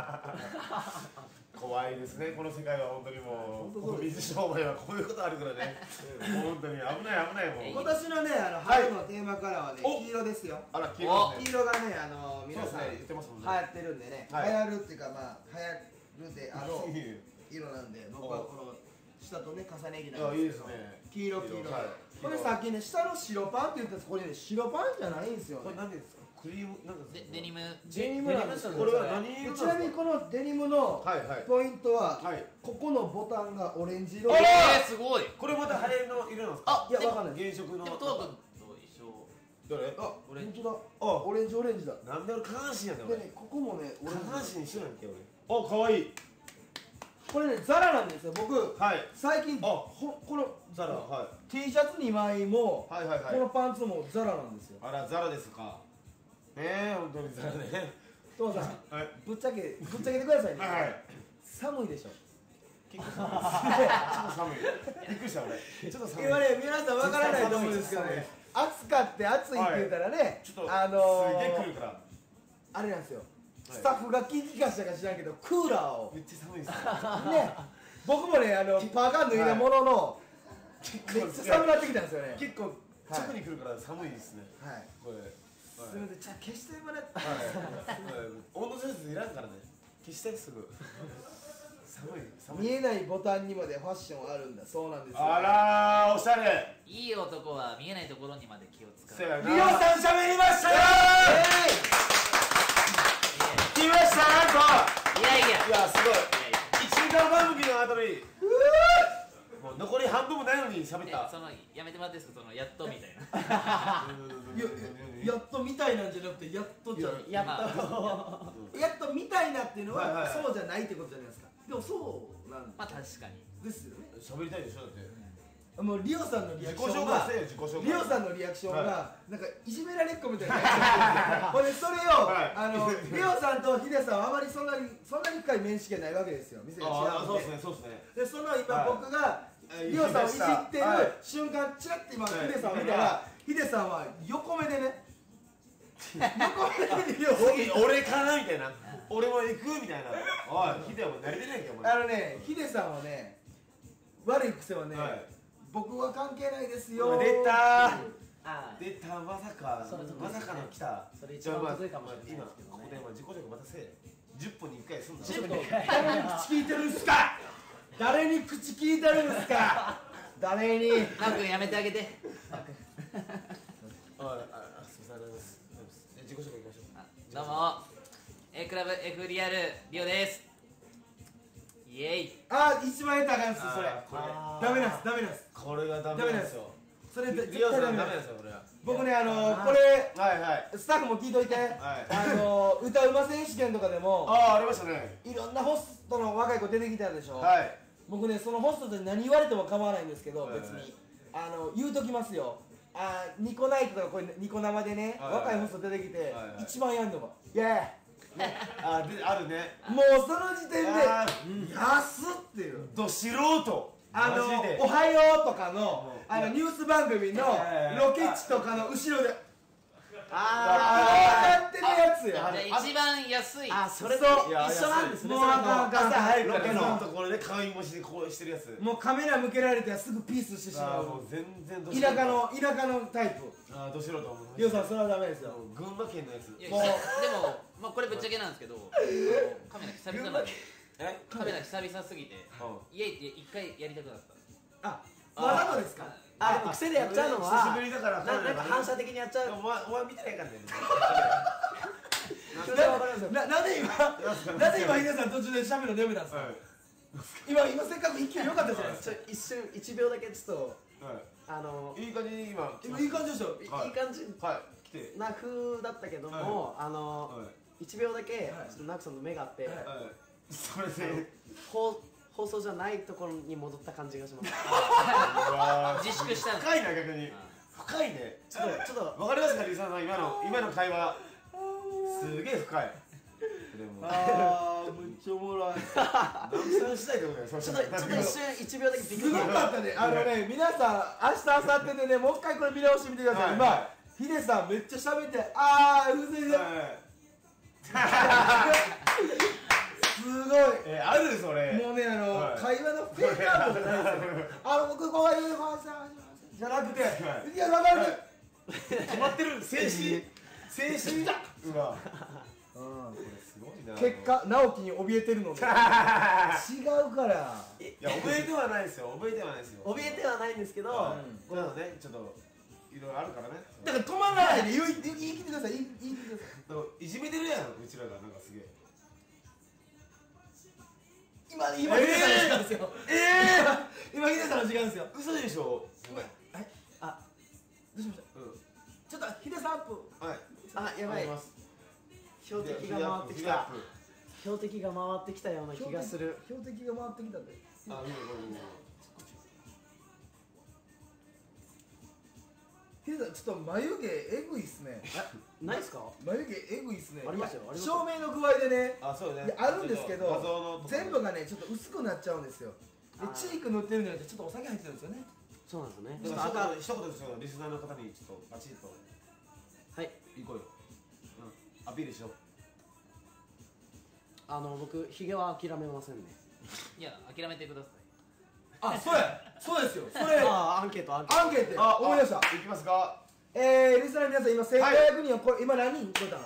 怖いですねこの世界は本当にもう水商売はこういうことあるからねもう本当に危ないもう今年のね春のテーマカラーはね黄色ですよ。 あら黄色黄色がね皆さんそうですね言ってますもんね流行ってるんでね、 はい流行るっていうかまあ流行るであろう色なんで僕はこの下とね重ね着なんいいですけどですね黄色はいこれさっきね下の白パンって言ったんですこれね白パンじゃないんですよね。 これ何ですかクリームなんですかデニムデニムなんですよ。 これは何色ちなみにこのデニムのはいはいポイントははいここのボタンがオレンジ色すごいこれまた晴れの色なんですかいやわかんない。 原色のでもトークと一緒どれあオレンジ本当だ。 あオレンジだ。 なんで俺下半身やねん俺でねここもねオレン下半ジ。 身一緒やんけ俺あ可愛いこれねザラなんですよ。僕はい最近あこのザラはい T シャツ2枚もはいはいはいこのパンツもザラなんですよ。 あらザラですか本当にザラね父さんはいぶっちゃけてくださいね。 はい寒いでしょ。 結構寒いびっくりした俺ちょっと寒い今ね皆さんわからないと思うんですけどね暑かって暑いって言ったらねちょっとすげえ来るからあれなんですよ。スタッフが気利かしたか知らんけどクーラーをめっちゃ寒いですよね僕もねパーカー脱いだもののめっちゃ寒くなってきたんですよね。 結構直に来るから寒いですねはい。 これすみませんちょっと消してもらって。 温度調節いらんからね消してすぐ寒い見えないボタンにまでファッションあるんだそうなんですよ。 あらーおしゃれいい男は見えないところにまで気を使うせやなリオさん喋りましたよ。 来ましたなんといやいやいやすごい1時間番組の後にもう残り半分もないのに喋ったそのやめてもらっていいですかそのやっとみたいなやっとみたいなんじゃなくてやっとじゃん。 やっまやっとみたいなっていうのははいはいはいそうじゃないってことじゃないですか。でもそうなんあ確かにですよね。 喋りたいでしょだってもうリオさんのリア自己紹クションが介せよ自己紹介リオさんのリアクションはがなんかいじめられっ子みたいなほんでそれをはいリオさんとヒデさんはあまりそんなに深い面識がないわけですよ。店が違ああそううんで。 ですねそうですねでその今はい僕がリオさんをいじってるはい瞬間チラッて今はいヒデさんを見たらヒデさんは横目でね横目でリオを次俺かなみたいな俺も行くみたいなおいヒデはもう慣れてないんかお前ヒデさんはね悪い癖はねはい僕は関係ないですよ出たあ出たまさかそれまさかの来たそれ一番むずいかもしれない今ですけどねここで自己紹介またせえ10分に1回すんだちょっと誰に口聞いてるんすか誰に口聞いてるんすか誰にマー君やめてあげてマー君すみませんありがとうございます自己紹介いきましょうどうも A クラブ F リアルリオですイエイ 1万円高いんですよそれこれダメなんですダメなんですこれがダメなんですよそれ絶リオさん対ダメなんですダメなんですよこれは僕ねこれはいはいスタッフも聞いといてはい歌うま選手権とかでもありましたねいろんなホストの若い子出てきたでしょはい僕ねそのホストで何言われても構わないんですけどはいはい別に言うときますよニコナイトとかこれニコ生でねはいはい若いホスト出てきてはいはい一番やんのがイエーイあるねもうその時点であ安っっていうど素人マジでおはようとかのいやニュース番組のはいはいはいロケ地とかの後ろであやってるやつや。 じゃあ一番安いあ、それとそう一緒なんですね。 もうあかん朝早くロケからのところで鏡越しでこうしてるやつ。 もうカメラ向けられてすぐピースしてしまう。 もう全然ど田舎のタイプ。 ど素人思う。 リオさんそれはダメですよ。 群馬県のやつ。 いやもうでも、まあこれぶっちゃけなんですけど、カメラ久々なんで、カメラ久々すぎて、家行って一回やりたくなった。 あ、わざとですか。 あ、でも癖でやっちゃうのは久しぶりだからなんか反射的にやっちゃう。 お前見てないからね。 なんで今ヒデさん途中で喋るのやめたんですか。今せっかく勢い良かったじゃないですか。 一瞬1秒だけちょっといい感じに今いい感じでしたよ。 いい感じはい来てな風だったけども、1秒だけちょっとナクさんの目があってそれで放送じゃないところに戻った感じがします。 自粛したんです。 深いな逆に深いね。 ちょっとわかりますかリサさん今の会話すげえ深い。でもあー、むっちゃおもろい。 何さんしたいってことだよ。 ちょっと一瞬1秒だけビクすごかったね。皆さん明日明後日でね、もう一回これ見直してみてください。今ヒデさんめっちゃ喋って、うずいで。すごい。 あるそれ。 もうね、会話のフェイクアウトじゃないですよ。僕こういう感じじゃなくて、いや、わかる。 決まってる。静止だ。うわ。これすごいな。 結果、直樹に怯えてるので。違うから。 いや覚えてはないですよ。 怯えてはないんですけど、 これねちょっといろいろあるからね。 だから止まらないで言い切ってください。言い切ってください。 いじめてるやんうちらがなんかすげえ。 今ヒデさんの時間ですよ。今ヒデさんの時間ですよ。 嘘でしょ。 あ、どうしました。ちょっとヒデさんアップ。 はい。 あ、やばい。標的が回ってきた。標的が回ってきたような気がする。 標的が回ってきたんで。ヒデさんちょっと眉毛えぐいっすね。 ないっすか？ 眉毛えぐいっすね。 ありますよ。 照明の具合でね。 そうね。 あるんですけど画像の全部がねちょっと薄くなっちゃうんですよ。でチーク塗ってるんじゃなくてちょっとお酒入ってるんですよね。 そうなんですよね。 だから一言ですよリスナーの方にちょっとバチッとはい行こうよ。アピールしよう。 僕ヒゲは諦めませんね。 いや諦めてください。 あ、そうですよ。それアンケート思い出した。 いきますか。 リスナーの皆さん今1500人を超え、今何人超えたの？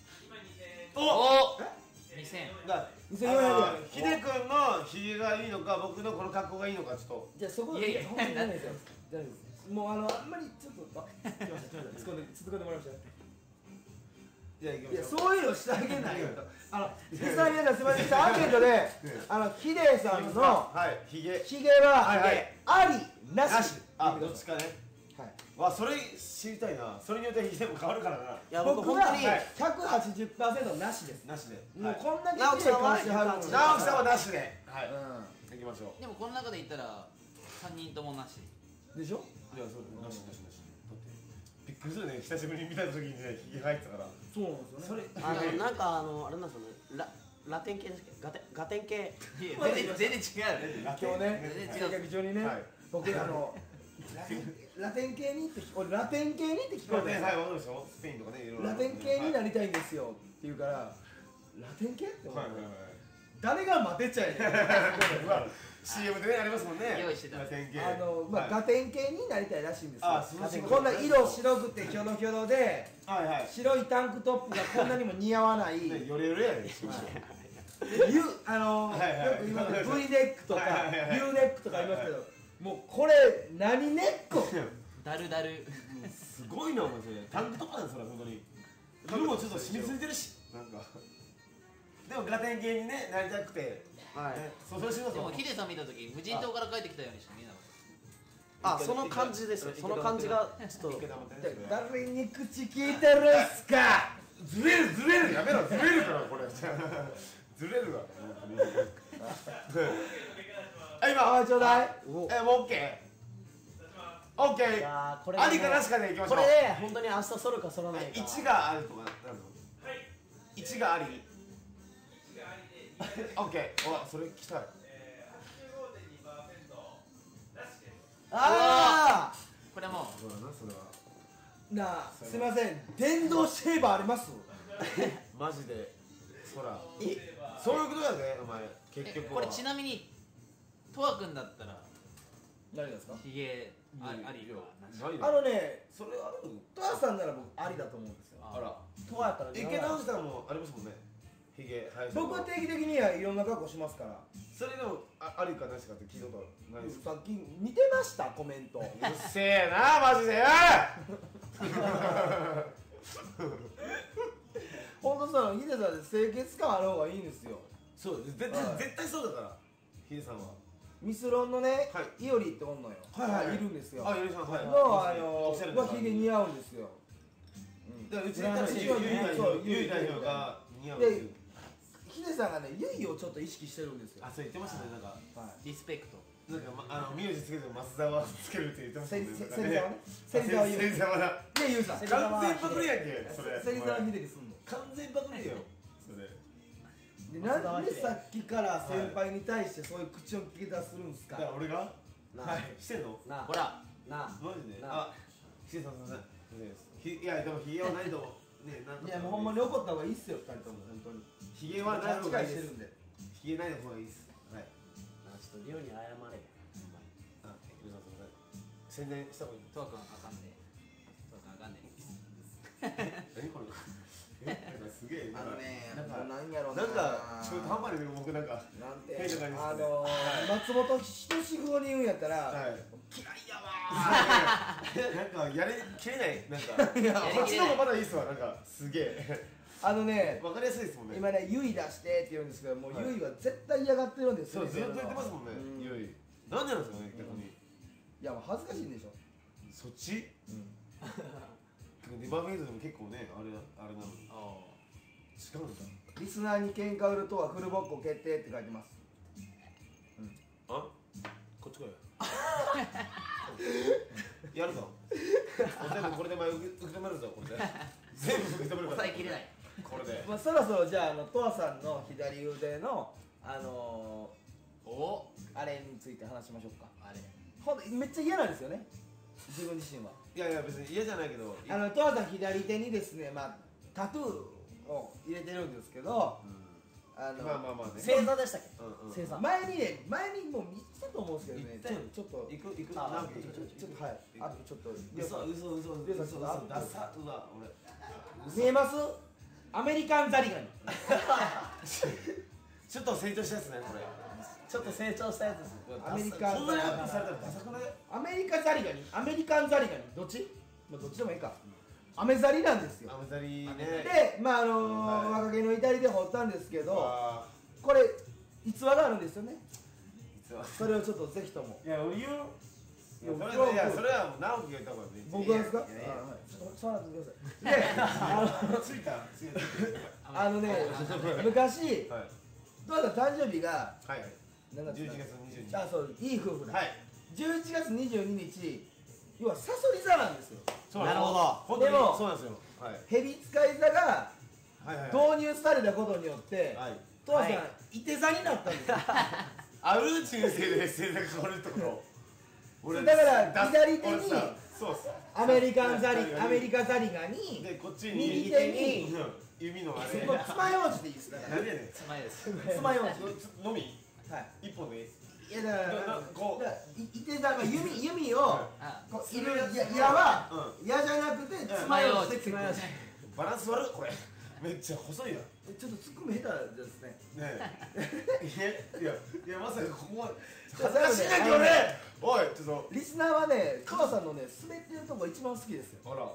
お2000。 2400円。 ヒデ君のヒゲがいいのか僕のこの格好がいいのかちょっと。 じゃあそこいやいや本当にないですよ。大丈夫です。もうあんまりちょっと来ました。突っ込んでもらいました。 じゃあ行きいやましょう。 そういうのしてあげないよ。リスナーの皆さんすみません。アンケートでヒデさんのはいヒゲヒゲはありなし。 どっちかね。わそれ知りたいな。それによってヒゲも変わるからな。 いや僕は僕本当に 180%なしです。 なしで。 もうこんだけ直樹さんは綺麗に顔してはるのに直樹さんはなしで。はいうん行きましょう。 でもこの中で言ったら3人ともなし。 でしょ。 いやそうだなしなしなし。だってびっくりするね。久しぶりに見た時にねヒゲ生えてたから。 そうなんですよね。 なんかあれなんですよね。ラテン系ですっけ？ガテン系。 いや全然違う。 今日ね全然違う。 劇場にね僕ラテン系にって俺ラテン系にって聞こえてはいわかるでしょ。スペインとかねいろいろ。 ラテン系になりたいんですよって言うからラテン系って思うはいはいはい。 誰が待てちゃいねん CM でねありますもんね。 用意してたラテン系。 ガテン系になりたいらしいんですよ。 そうそうこんな色白くてヒョロヒョロではいはい。 白いタンクトップがこんなにも似合わないねヨレヨレやね。 よく今の V ネックとか U ネックとか言いますけどもうこれ何ネックだるだる。 すごいなお前それ。タンクトップなんですそれ本当に。色もちょっと染みついてるしなんか。でもガテン系にねなりたくて。そうしますでもヒデさん見た時無人島から帰ってきたようにしか見えなかった。 その感じですよ。その感じがちょっと誰に口聞いてるっすか。 ずれるやめろずれるからこれ。ずれるわ。今ちょうだい。 もうオッケー。オッケー。ありかなしかでいきましょう。 これで本当に明日剃るか剃らないか。 1があるとかなるの。1があり。オッケー。それ聞きたい。 ああ。 これもそうだなそれは。 なあすいません電動シェーバーありますマジでそらそういうことだねお前結局はこれちなみにとわくんだったら何ですかひげありかなしないあのねそれあるトワさんなら僕ありだと思うんですよあらトワやったら池直さんもありますもんねひげ生やしたの僕は定期的にはいろんな格好しますからそれでもありかなしかって聞いたことないですさっき見てましたコメントうるせえなマジでよ本当さヒデさんで清潔感ある方がいいんですよそう絶対はい絶対そうだからヒデさんはミスロンのね、 はいイオリっておんのよ、 はいいるんですよあゆりさんはいのおしゃれなヒゲ似合うんですよだからうちで言ったら羨ましいゆい代そう表ゆい代表が似合うでヒデさんがねユイをちょっと意識してるんですよあそう言ってましたねなんかはいリスペクトなんか名字つけても増沢つけるって言ってましたせもんね芹沢ね芹沢ユイ芹沢だでユイさん芹完全パクリやんけそれ芹沢秀樹すんの完全パクリよそれでなんでさっきから先輩に対してそういう口を聞き出するんですかだから俺がなはいしてんのなほらなマジでなあヒデさんすいませんいやでもヒゲはないとねなんいやもうほんまに怒った方がいいっすよ2人とも本当にヒゲはない方がいいです勘違いしてるんでヒゲない方がいいですはいちょっとリオに謝れあヒデさんすいません宣伝した方がいいとわくんあかんでとわくんあかんで何これすげえあのねなんかなんやろなんか中途半端で僕なんかなんて変な感じですね松本人志風に言うんやったらはい嫌いやわなんかやれきれないなんかいやこっちの方がまだいいっすわなんかすげえあのねわかりやすいですもんね今ね「ゆい出して」って言うんですけどもうはいゆいは絶対嫌がってるんですよそうずっと言ってますもんねうんゆいなんでなんですかね逆にいやもう恥ずかしいんでしょそっちリバーフェイズでも結構ねあれなのに違うんだリスナーに喧嘩売るとはフルボッコ決定って書いてますあこっち来いよやるぞ全部これで前受け止めるぞこれで全部受け止めるから抑えきれないこれでまあそろそろじゃあトアさんの左腕のおあれについて話しましょうかあれほんとめっちゃ嫌なんですよね自分自身はいやいや別に嫌じゃないけどトアさん左手にですねまあタトゥーを入れてるんですけどまあまあまあね正座でしたっけうんうん正座前にもう見たと思うんですけどね言ったよちょっと行くあなんか行くちょっとはいあとちょっと嘘ダサうわ俺見えますアメリカンザリガニちょっと成長したやつねこれちょっと成長したやつですアメリカこんなにアップされたらダサくないアメリカザリガニアメリカンザリガニどっちまあどっちでもいいかアメザリなんですよアメザリねでまあはい若気の至りで掘ったんですけどあこれ逸話があるんですよね実はそれをちょっとぜひともいや俺言うそれはもう直樹が言った方がいい僕がですかいやいやはいそうなんですくださいでついた昔はいどうだ誕生日がはい何月 11月22日あそういい夫婦だはい 11月22日要はサソリ座なんですよそうなるほど本当にでもそうなんですよはい蛇使い座がはいはい導入されたことによってはい父さんはいいて座になったんですよある人生で性格変わるってことだから左手に俺さそうっすアメリカザリガニでこっちに右手に弓のあれもう爪楊枝でいいですだから何やねんつまいです爪楊枝のみはい一本でいいいやだからこうだからいて座が弓をあこういる矢は矢じゃなくて爪楊枝で爪楊枝バランス悪いこれめっちゃ細いなちょっとツッコミ下手ですねねえいやまさかここは恥ず恥ずかしいな今日ねおいちょっとリスナーはね母さんのね滑ってるとこ一番好きですよあら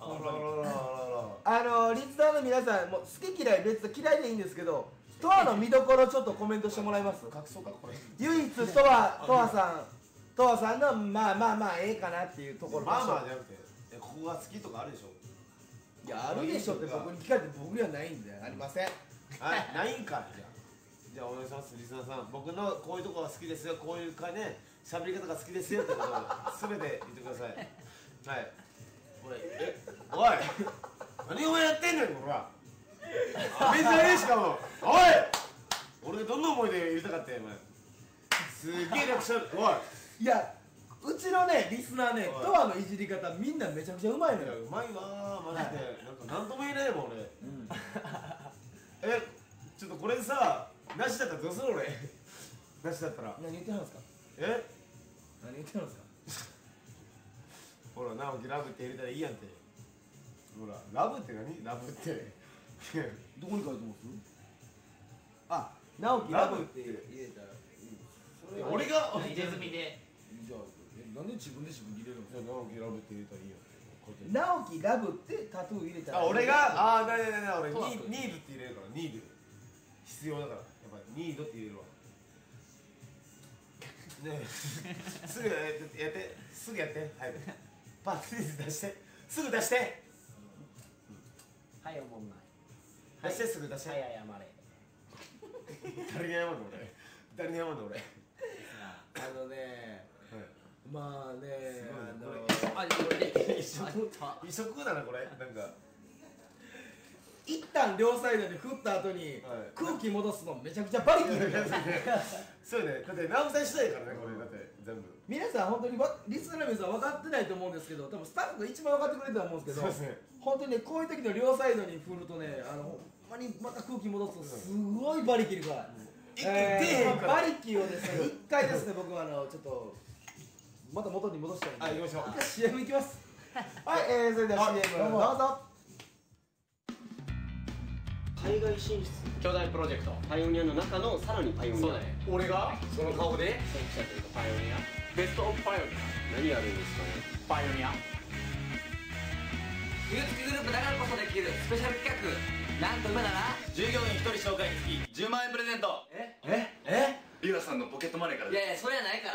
リスナーの皆さんもう好き嫌い別に嫌いでいいんですけどトアの見どころちょっとコメントしてもらえます隠そうかこれ唯一トアさんのまあええかなっていうところまあまあじゃなくてここが好きとかあるでしょいやあるでしょって僕に聞かれて僕にはないんでありませんはいないんかじゃあお願いしますリスナーさん僕のこういうとこが好きですよこういうかね喋り方が好きですよってことを全て言ってくださいはいおい何お前やってんねんこれはアメザリしかもおい俺がどんな思いで入れたかってお前すげえ略したおいいやうちのねリスナーねはいドアのいじり方みんなめちゃくちゃうまいのよ。 うまいわーマジでなんとも言えないもん俺ちょっとこれさなしだったらどうする俺なしだったら何言ってはるんですか。何言ってはるんですか。 ほら直樹ラブって入れたらいいやんってほらラブって何ラブってどこに書いてます。あ、直樹ラブって入れたらそれ俺が入れ墨でじゃあなんで自分で入れるんですか。 直樹ラブって入れたらいいやんって直樹ラブってタトゥー入れたら俺がなに俺トマトニードって入れるからニード必要だからやっぱりニードって入れるわねえすぐやってすぐやって早くパッツリ出してすぐ出してはいおもんない出してすぐ出してはい謝れ誰に謝るの俺誰に謝るの俺まあねあこれで異色だなこれなんか一旦両サイドに振った後にはい空気戻すのめちゃくちゃバリキーそうねだって直樹さん次第からねこれだって全部皆さん本当にリスナーの皆さん分かってないと思うんですけど多分スタッフが一番分かってくれてると思うんですけどそうですね本当にねこういう時の両サイドに振るとねほんまにまた空気戻すとすごいバリ切るから一気に出えへんからバリキをですね一回ですね僕はちょっとまた元に戻したいんではい行きましょう一回 CM いきますはい、それでは CM どうぞ海外進出兄弟プロジェクトパイオニアの中のさらにパイオニアそうだね俺がその顔で先駆者というかパイオニアベストオブパイオニ何やるんですかねアパイオニア冬月グループだからこそできるスペシャル企画なんと今なら従業員1人紹介につき10万円プレゼントリラさんのポケットマネーからいやいやそれやないから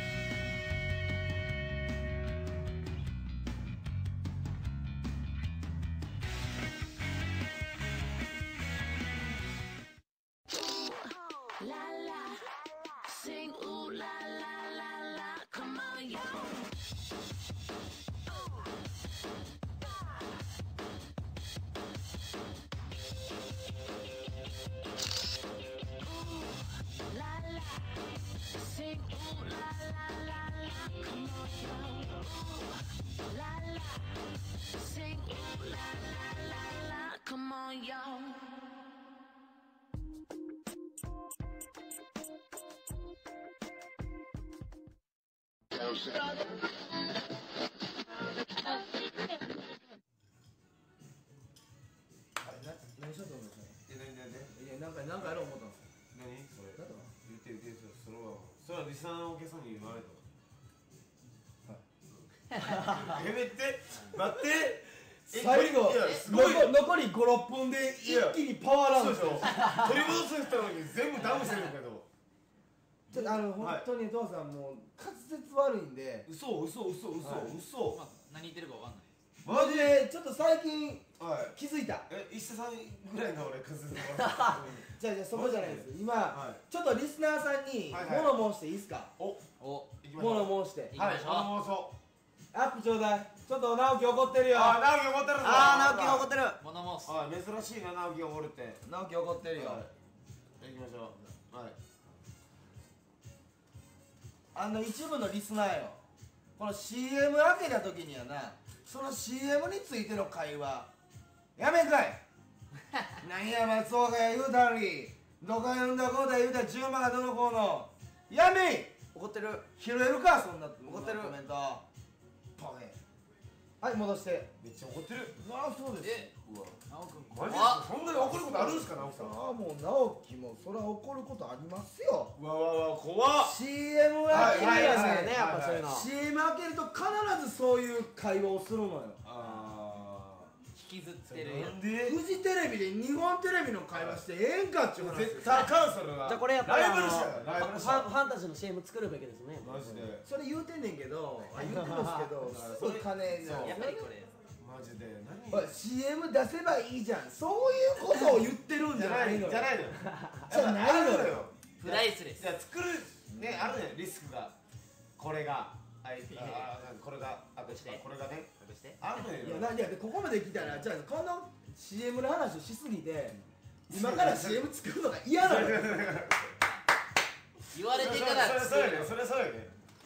何しようと思いました何いやなんかやろう思ったんです何それなんだ言ってそれはリスナーのお客さんに言われたやめて待って最後いやすごい残り5、6分で一気にパワーラウンドそうでしょ取り戻す人のに全部ダウンしてるけどちょっと本当に父さんもう滑舌悪いんで嘘まあ何言ってるかわかんないマジでちょっと最近はい気づいた石田さんぐらいの俺クズじゃあそこじゃないです今、 はちょっとリスナーさんにはいはい物申していいですか、 お行きましょう物申して行きましょうはいそアップちょうだいちょっと直樹怒ってるよ直樹怒ってるぞ直樹怒ってる物申すはい珍しいな直樹怒るって直樹怒ってるよ、 行きましょうはい一部のリスナーよこの CM 開けた時にはなその CM についての会話やめんかいなんや松岡が言うたりどかんだこうだ言うたら10万がどのこうのやめい怒ってる拾えるかそんな怒ってるコメントポケはい戻してめっちゃ怒ってるああそうですうわ直くんマジでそんなに怒ることあるんですか直樹さんああもう直樹もそれは怒ることありますようわ怖っ CM 開けるやつねねやっぱそういうの CM 開けると必ずそういう会話をするのよ引きずってるなんでフジテレビで日本テレビの会話してええんかっちゅう話絶対あかんそれはじゃあこれやっぱりライバル視だよライバル視ファンタジーの CM 作るべきですねマジでそれ言うてんねんけど言ってるんですけどすぐ金じゃんやっぱりこれマジでおい CM 出せばいいじゃんそういうことを言ってるんじゃないのよじゃないのよじゃないのよプライスレスじゃあ作るねあるねリスクがこれがこれがこれがね隠してあるのよいやでここまで来たらじゃあこの CM の話をしすぎて今から CM 作るのが嫌なのよ言われてからそれそうやね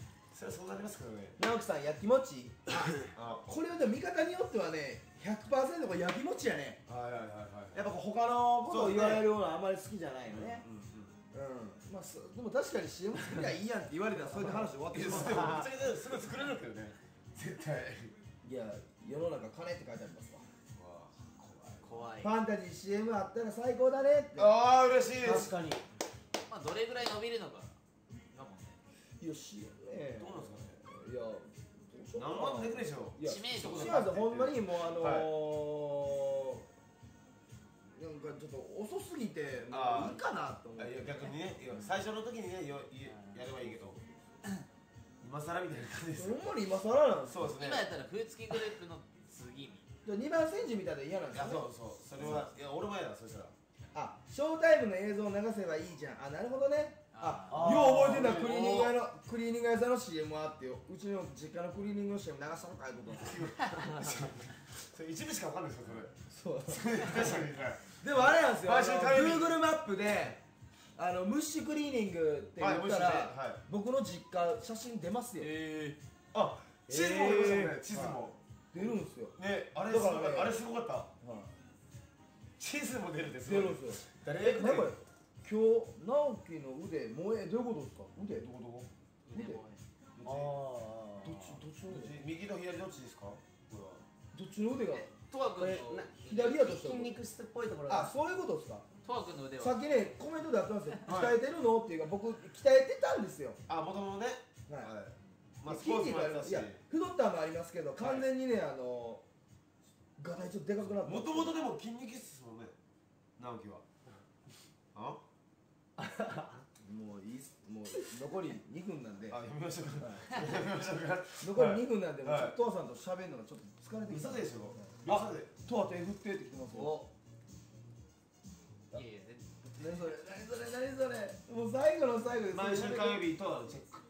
それはそうなりますけどね。 直樹さん焼きもちあ、 これはでも見方によってはね 100% これ焼きもちやね。 はいはいはいはい。 やっぱ他のことを言われるようなあんまり好きじゃないよね。まあでも確かに CM 作りゃいいやんって言われたらそれで話終わってしまう。 でもぶっちゃけすぐ作れるけどね。絶対。 いや世の中金って書いてありますわ。 怖い。 ファンタジー CM あったら最高だねって。 ああ嬉しいです。 確かに。 まあどれぐらい伸びるのかだもんね。 いや CM ね。 どうなんですかね。 いや何万できるでしょう。 いや知名度違うんですよほんまにもうなんかちょっと遅すぎてもういいかなと思って。 いや逆にね、最初の時にねやればいいけど、今更みたいな感じですよ。 ほんまに今更なんですよ。 そうですね。 今やったら風付きグループの次に 2番煎じみたいで嫌なんいやですよね。 そうそれはいや俺もやだそしたら。 あ、ショータイムの映像を流せばいいじゃん。あ、なるほどね。あ、 あーよう覚えてんだ。クリーニング屋さんの CM はあってよ。うちの実家のクリーニングの CM 流したのかいこと。 それ一部しかわかんないですよそれ。 そう。 確かに。 でもあれなんですよ。 毎週火曜日 Google マップでムッシュクリーニングって言ったはいムッシュら、 ねはい僕の実家写真出ますよ。 あ、地図も出ましたね。地図も。 出るんですよ。 ね、あれだからねすごかった。あれすごかった。 はい地図も出るんです。 出るんですよ。 誰え、なんか今日直樹の腕萌えどういうことですか？腕？ どこ腕もああ。 どっちの腕？ 右と左どっちですか？これは。 どっちの腕が？ トワ君の左やとしたら筋肉質っぽいところあ、 が。 そういうことですか？ トワ君の腕はさっきねコメントであったんですよ。 はい鍛えてるのっていうか僕鍛えてたんですよ。 あ、元々ね。 はい。 まあス筋ポーツ肉あります。 もやってたしいや、太ったのもありますけど完全にねガタイちょっとでかくなって。 元々でも筋肉質ですもんね。直樹は。あ？ もういいっす。もう残り2分なんで。 あ、やめましょうか。 はいやめましょうか。 残り2分なんで、もうはい父さんと喋るのがちょっと疲れてきた。 嘘でしょ。 あ嘘で。 とは手振ってって来てますよ。 おいやいや全何それ何それ何それ。もう最後の最後で。 毎週火曜日とチェック。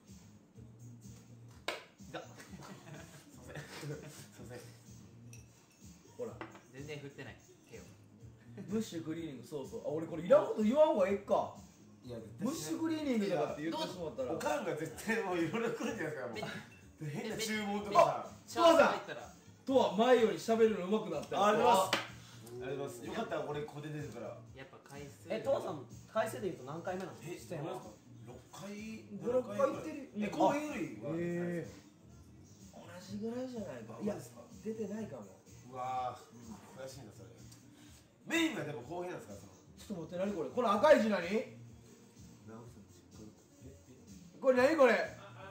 いた。すいません。すいません。 ほら。 然振ってない手をムッシュクリーニングそうそう。あ、俺これいらんこと言わんほうがええか。 いや、 ムッシュクリーニングとかって言ってしまったら。 おかんが絶対もういろいろ来るんじゃないですか。もう変な注文とあか。 シャワー入ったらとは前より喋るの上手くなったよ。 あります。あります。よかったら俺ここで出るから。 やっぱ回数父さん回数で言うと何回目なんですか？出演は。 6回 5、6回行ってる。 公演よりは同じぐらいじゃないか。いや、出てないかも。 うわー悔しいなそれ。メインがでも公演なんですか？ ちょっと待って、何これ。この赤い字何？これ何これ。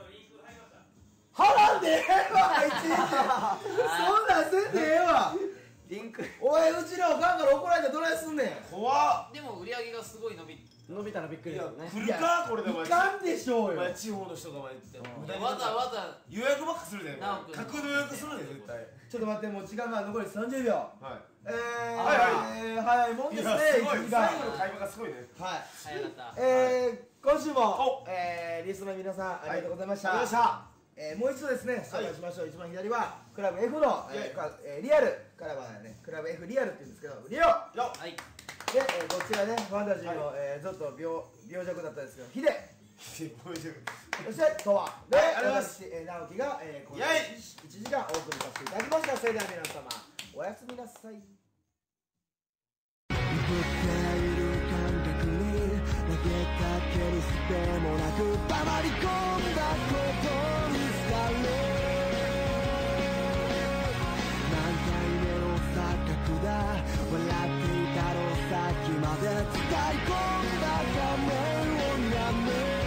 払んでええわ、いちいち。そんなんせんでええわ。 リンクおい、うちのおかんから怒られてどないすんねん。 怖っ。 でも売り上げがすごい伸び伸びたらびっくりいやですよね。 来るかこれでお前。 いかんでしょうよ。 お前地方の人がお前わざわざ予約ばっかするで。 直君架空の予約するで絶対。 ちょっと待って、もう時間が残り30秒。 はい早いもんですね、 すごい 1時間。 最後の会話がすごいね。 はい。 早かった今週もお、 リスナーの皆さんありがとうございました。 ありがとうございまもう一度ですね、紹介しましょう。一番左はクラブ F のリアルからはね、クラブ F リアルって言うんですけど、リオ。 はいで、こちらね、ファンタジーのちょっと病弱だったんですけど、ヒデ。 もう一度そしてトワで、 はいありがとうございます私直樹がこのイエイ 1時間お送りさせていただきました。それでは皆様おやすみなさい。 ぶっている感覚に投げかけるすべもなく黙り込んだことにされ何回目の錯覚だ笑っていたのさっきまで伝え込んだ画面をやめ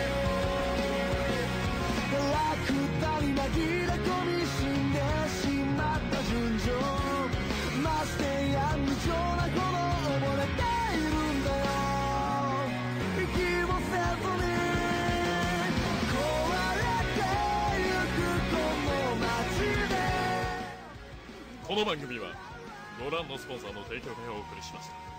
ラクダに紛れ込み死んでしまった純情ましてや無情なほど溺れているんだよ息もせずに壊れてゆくこの街でこの番組はご覧のスポンサーの提供でお送りしました。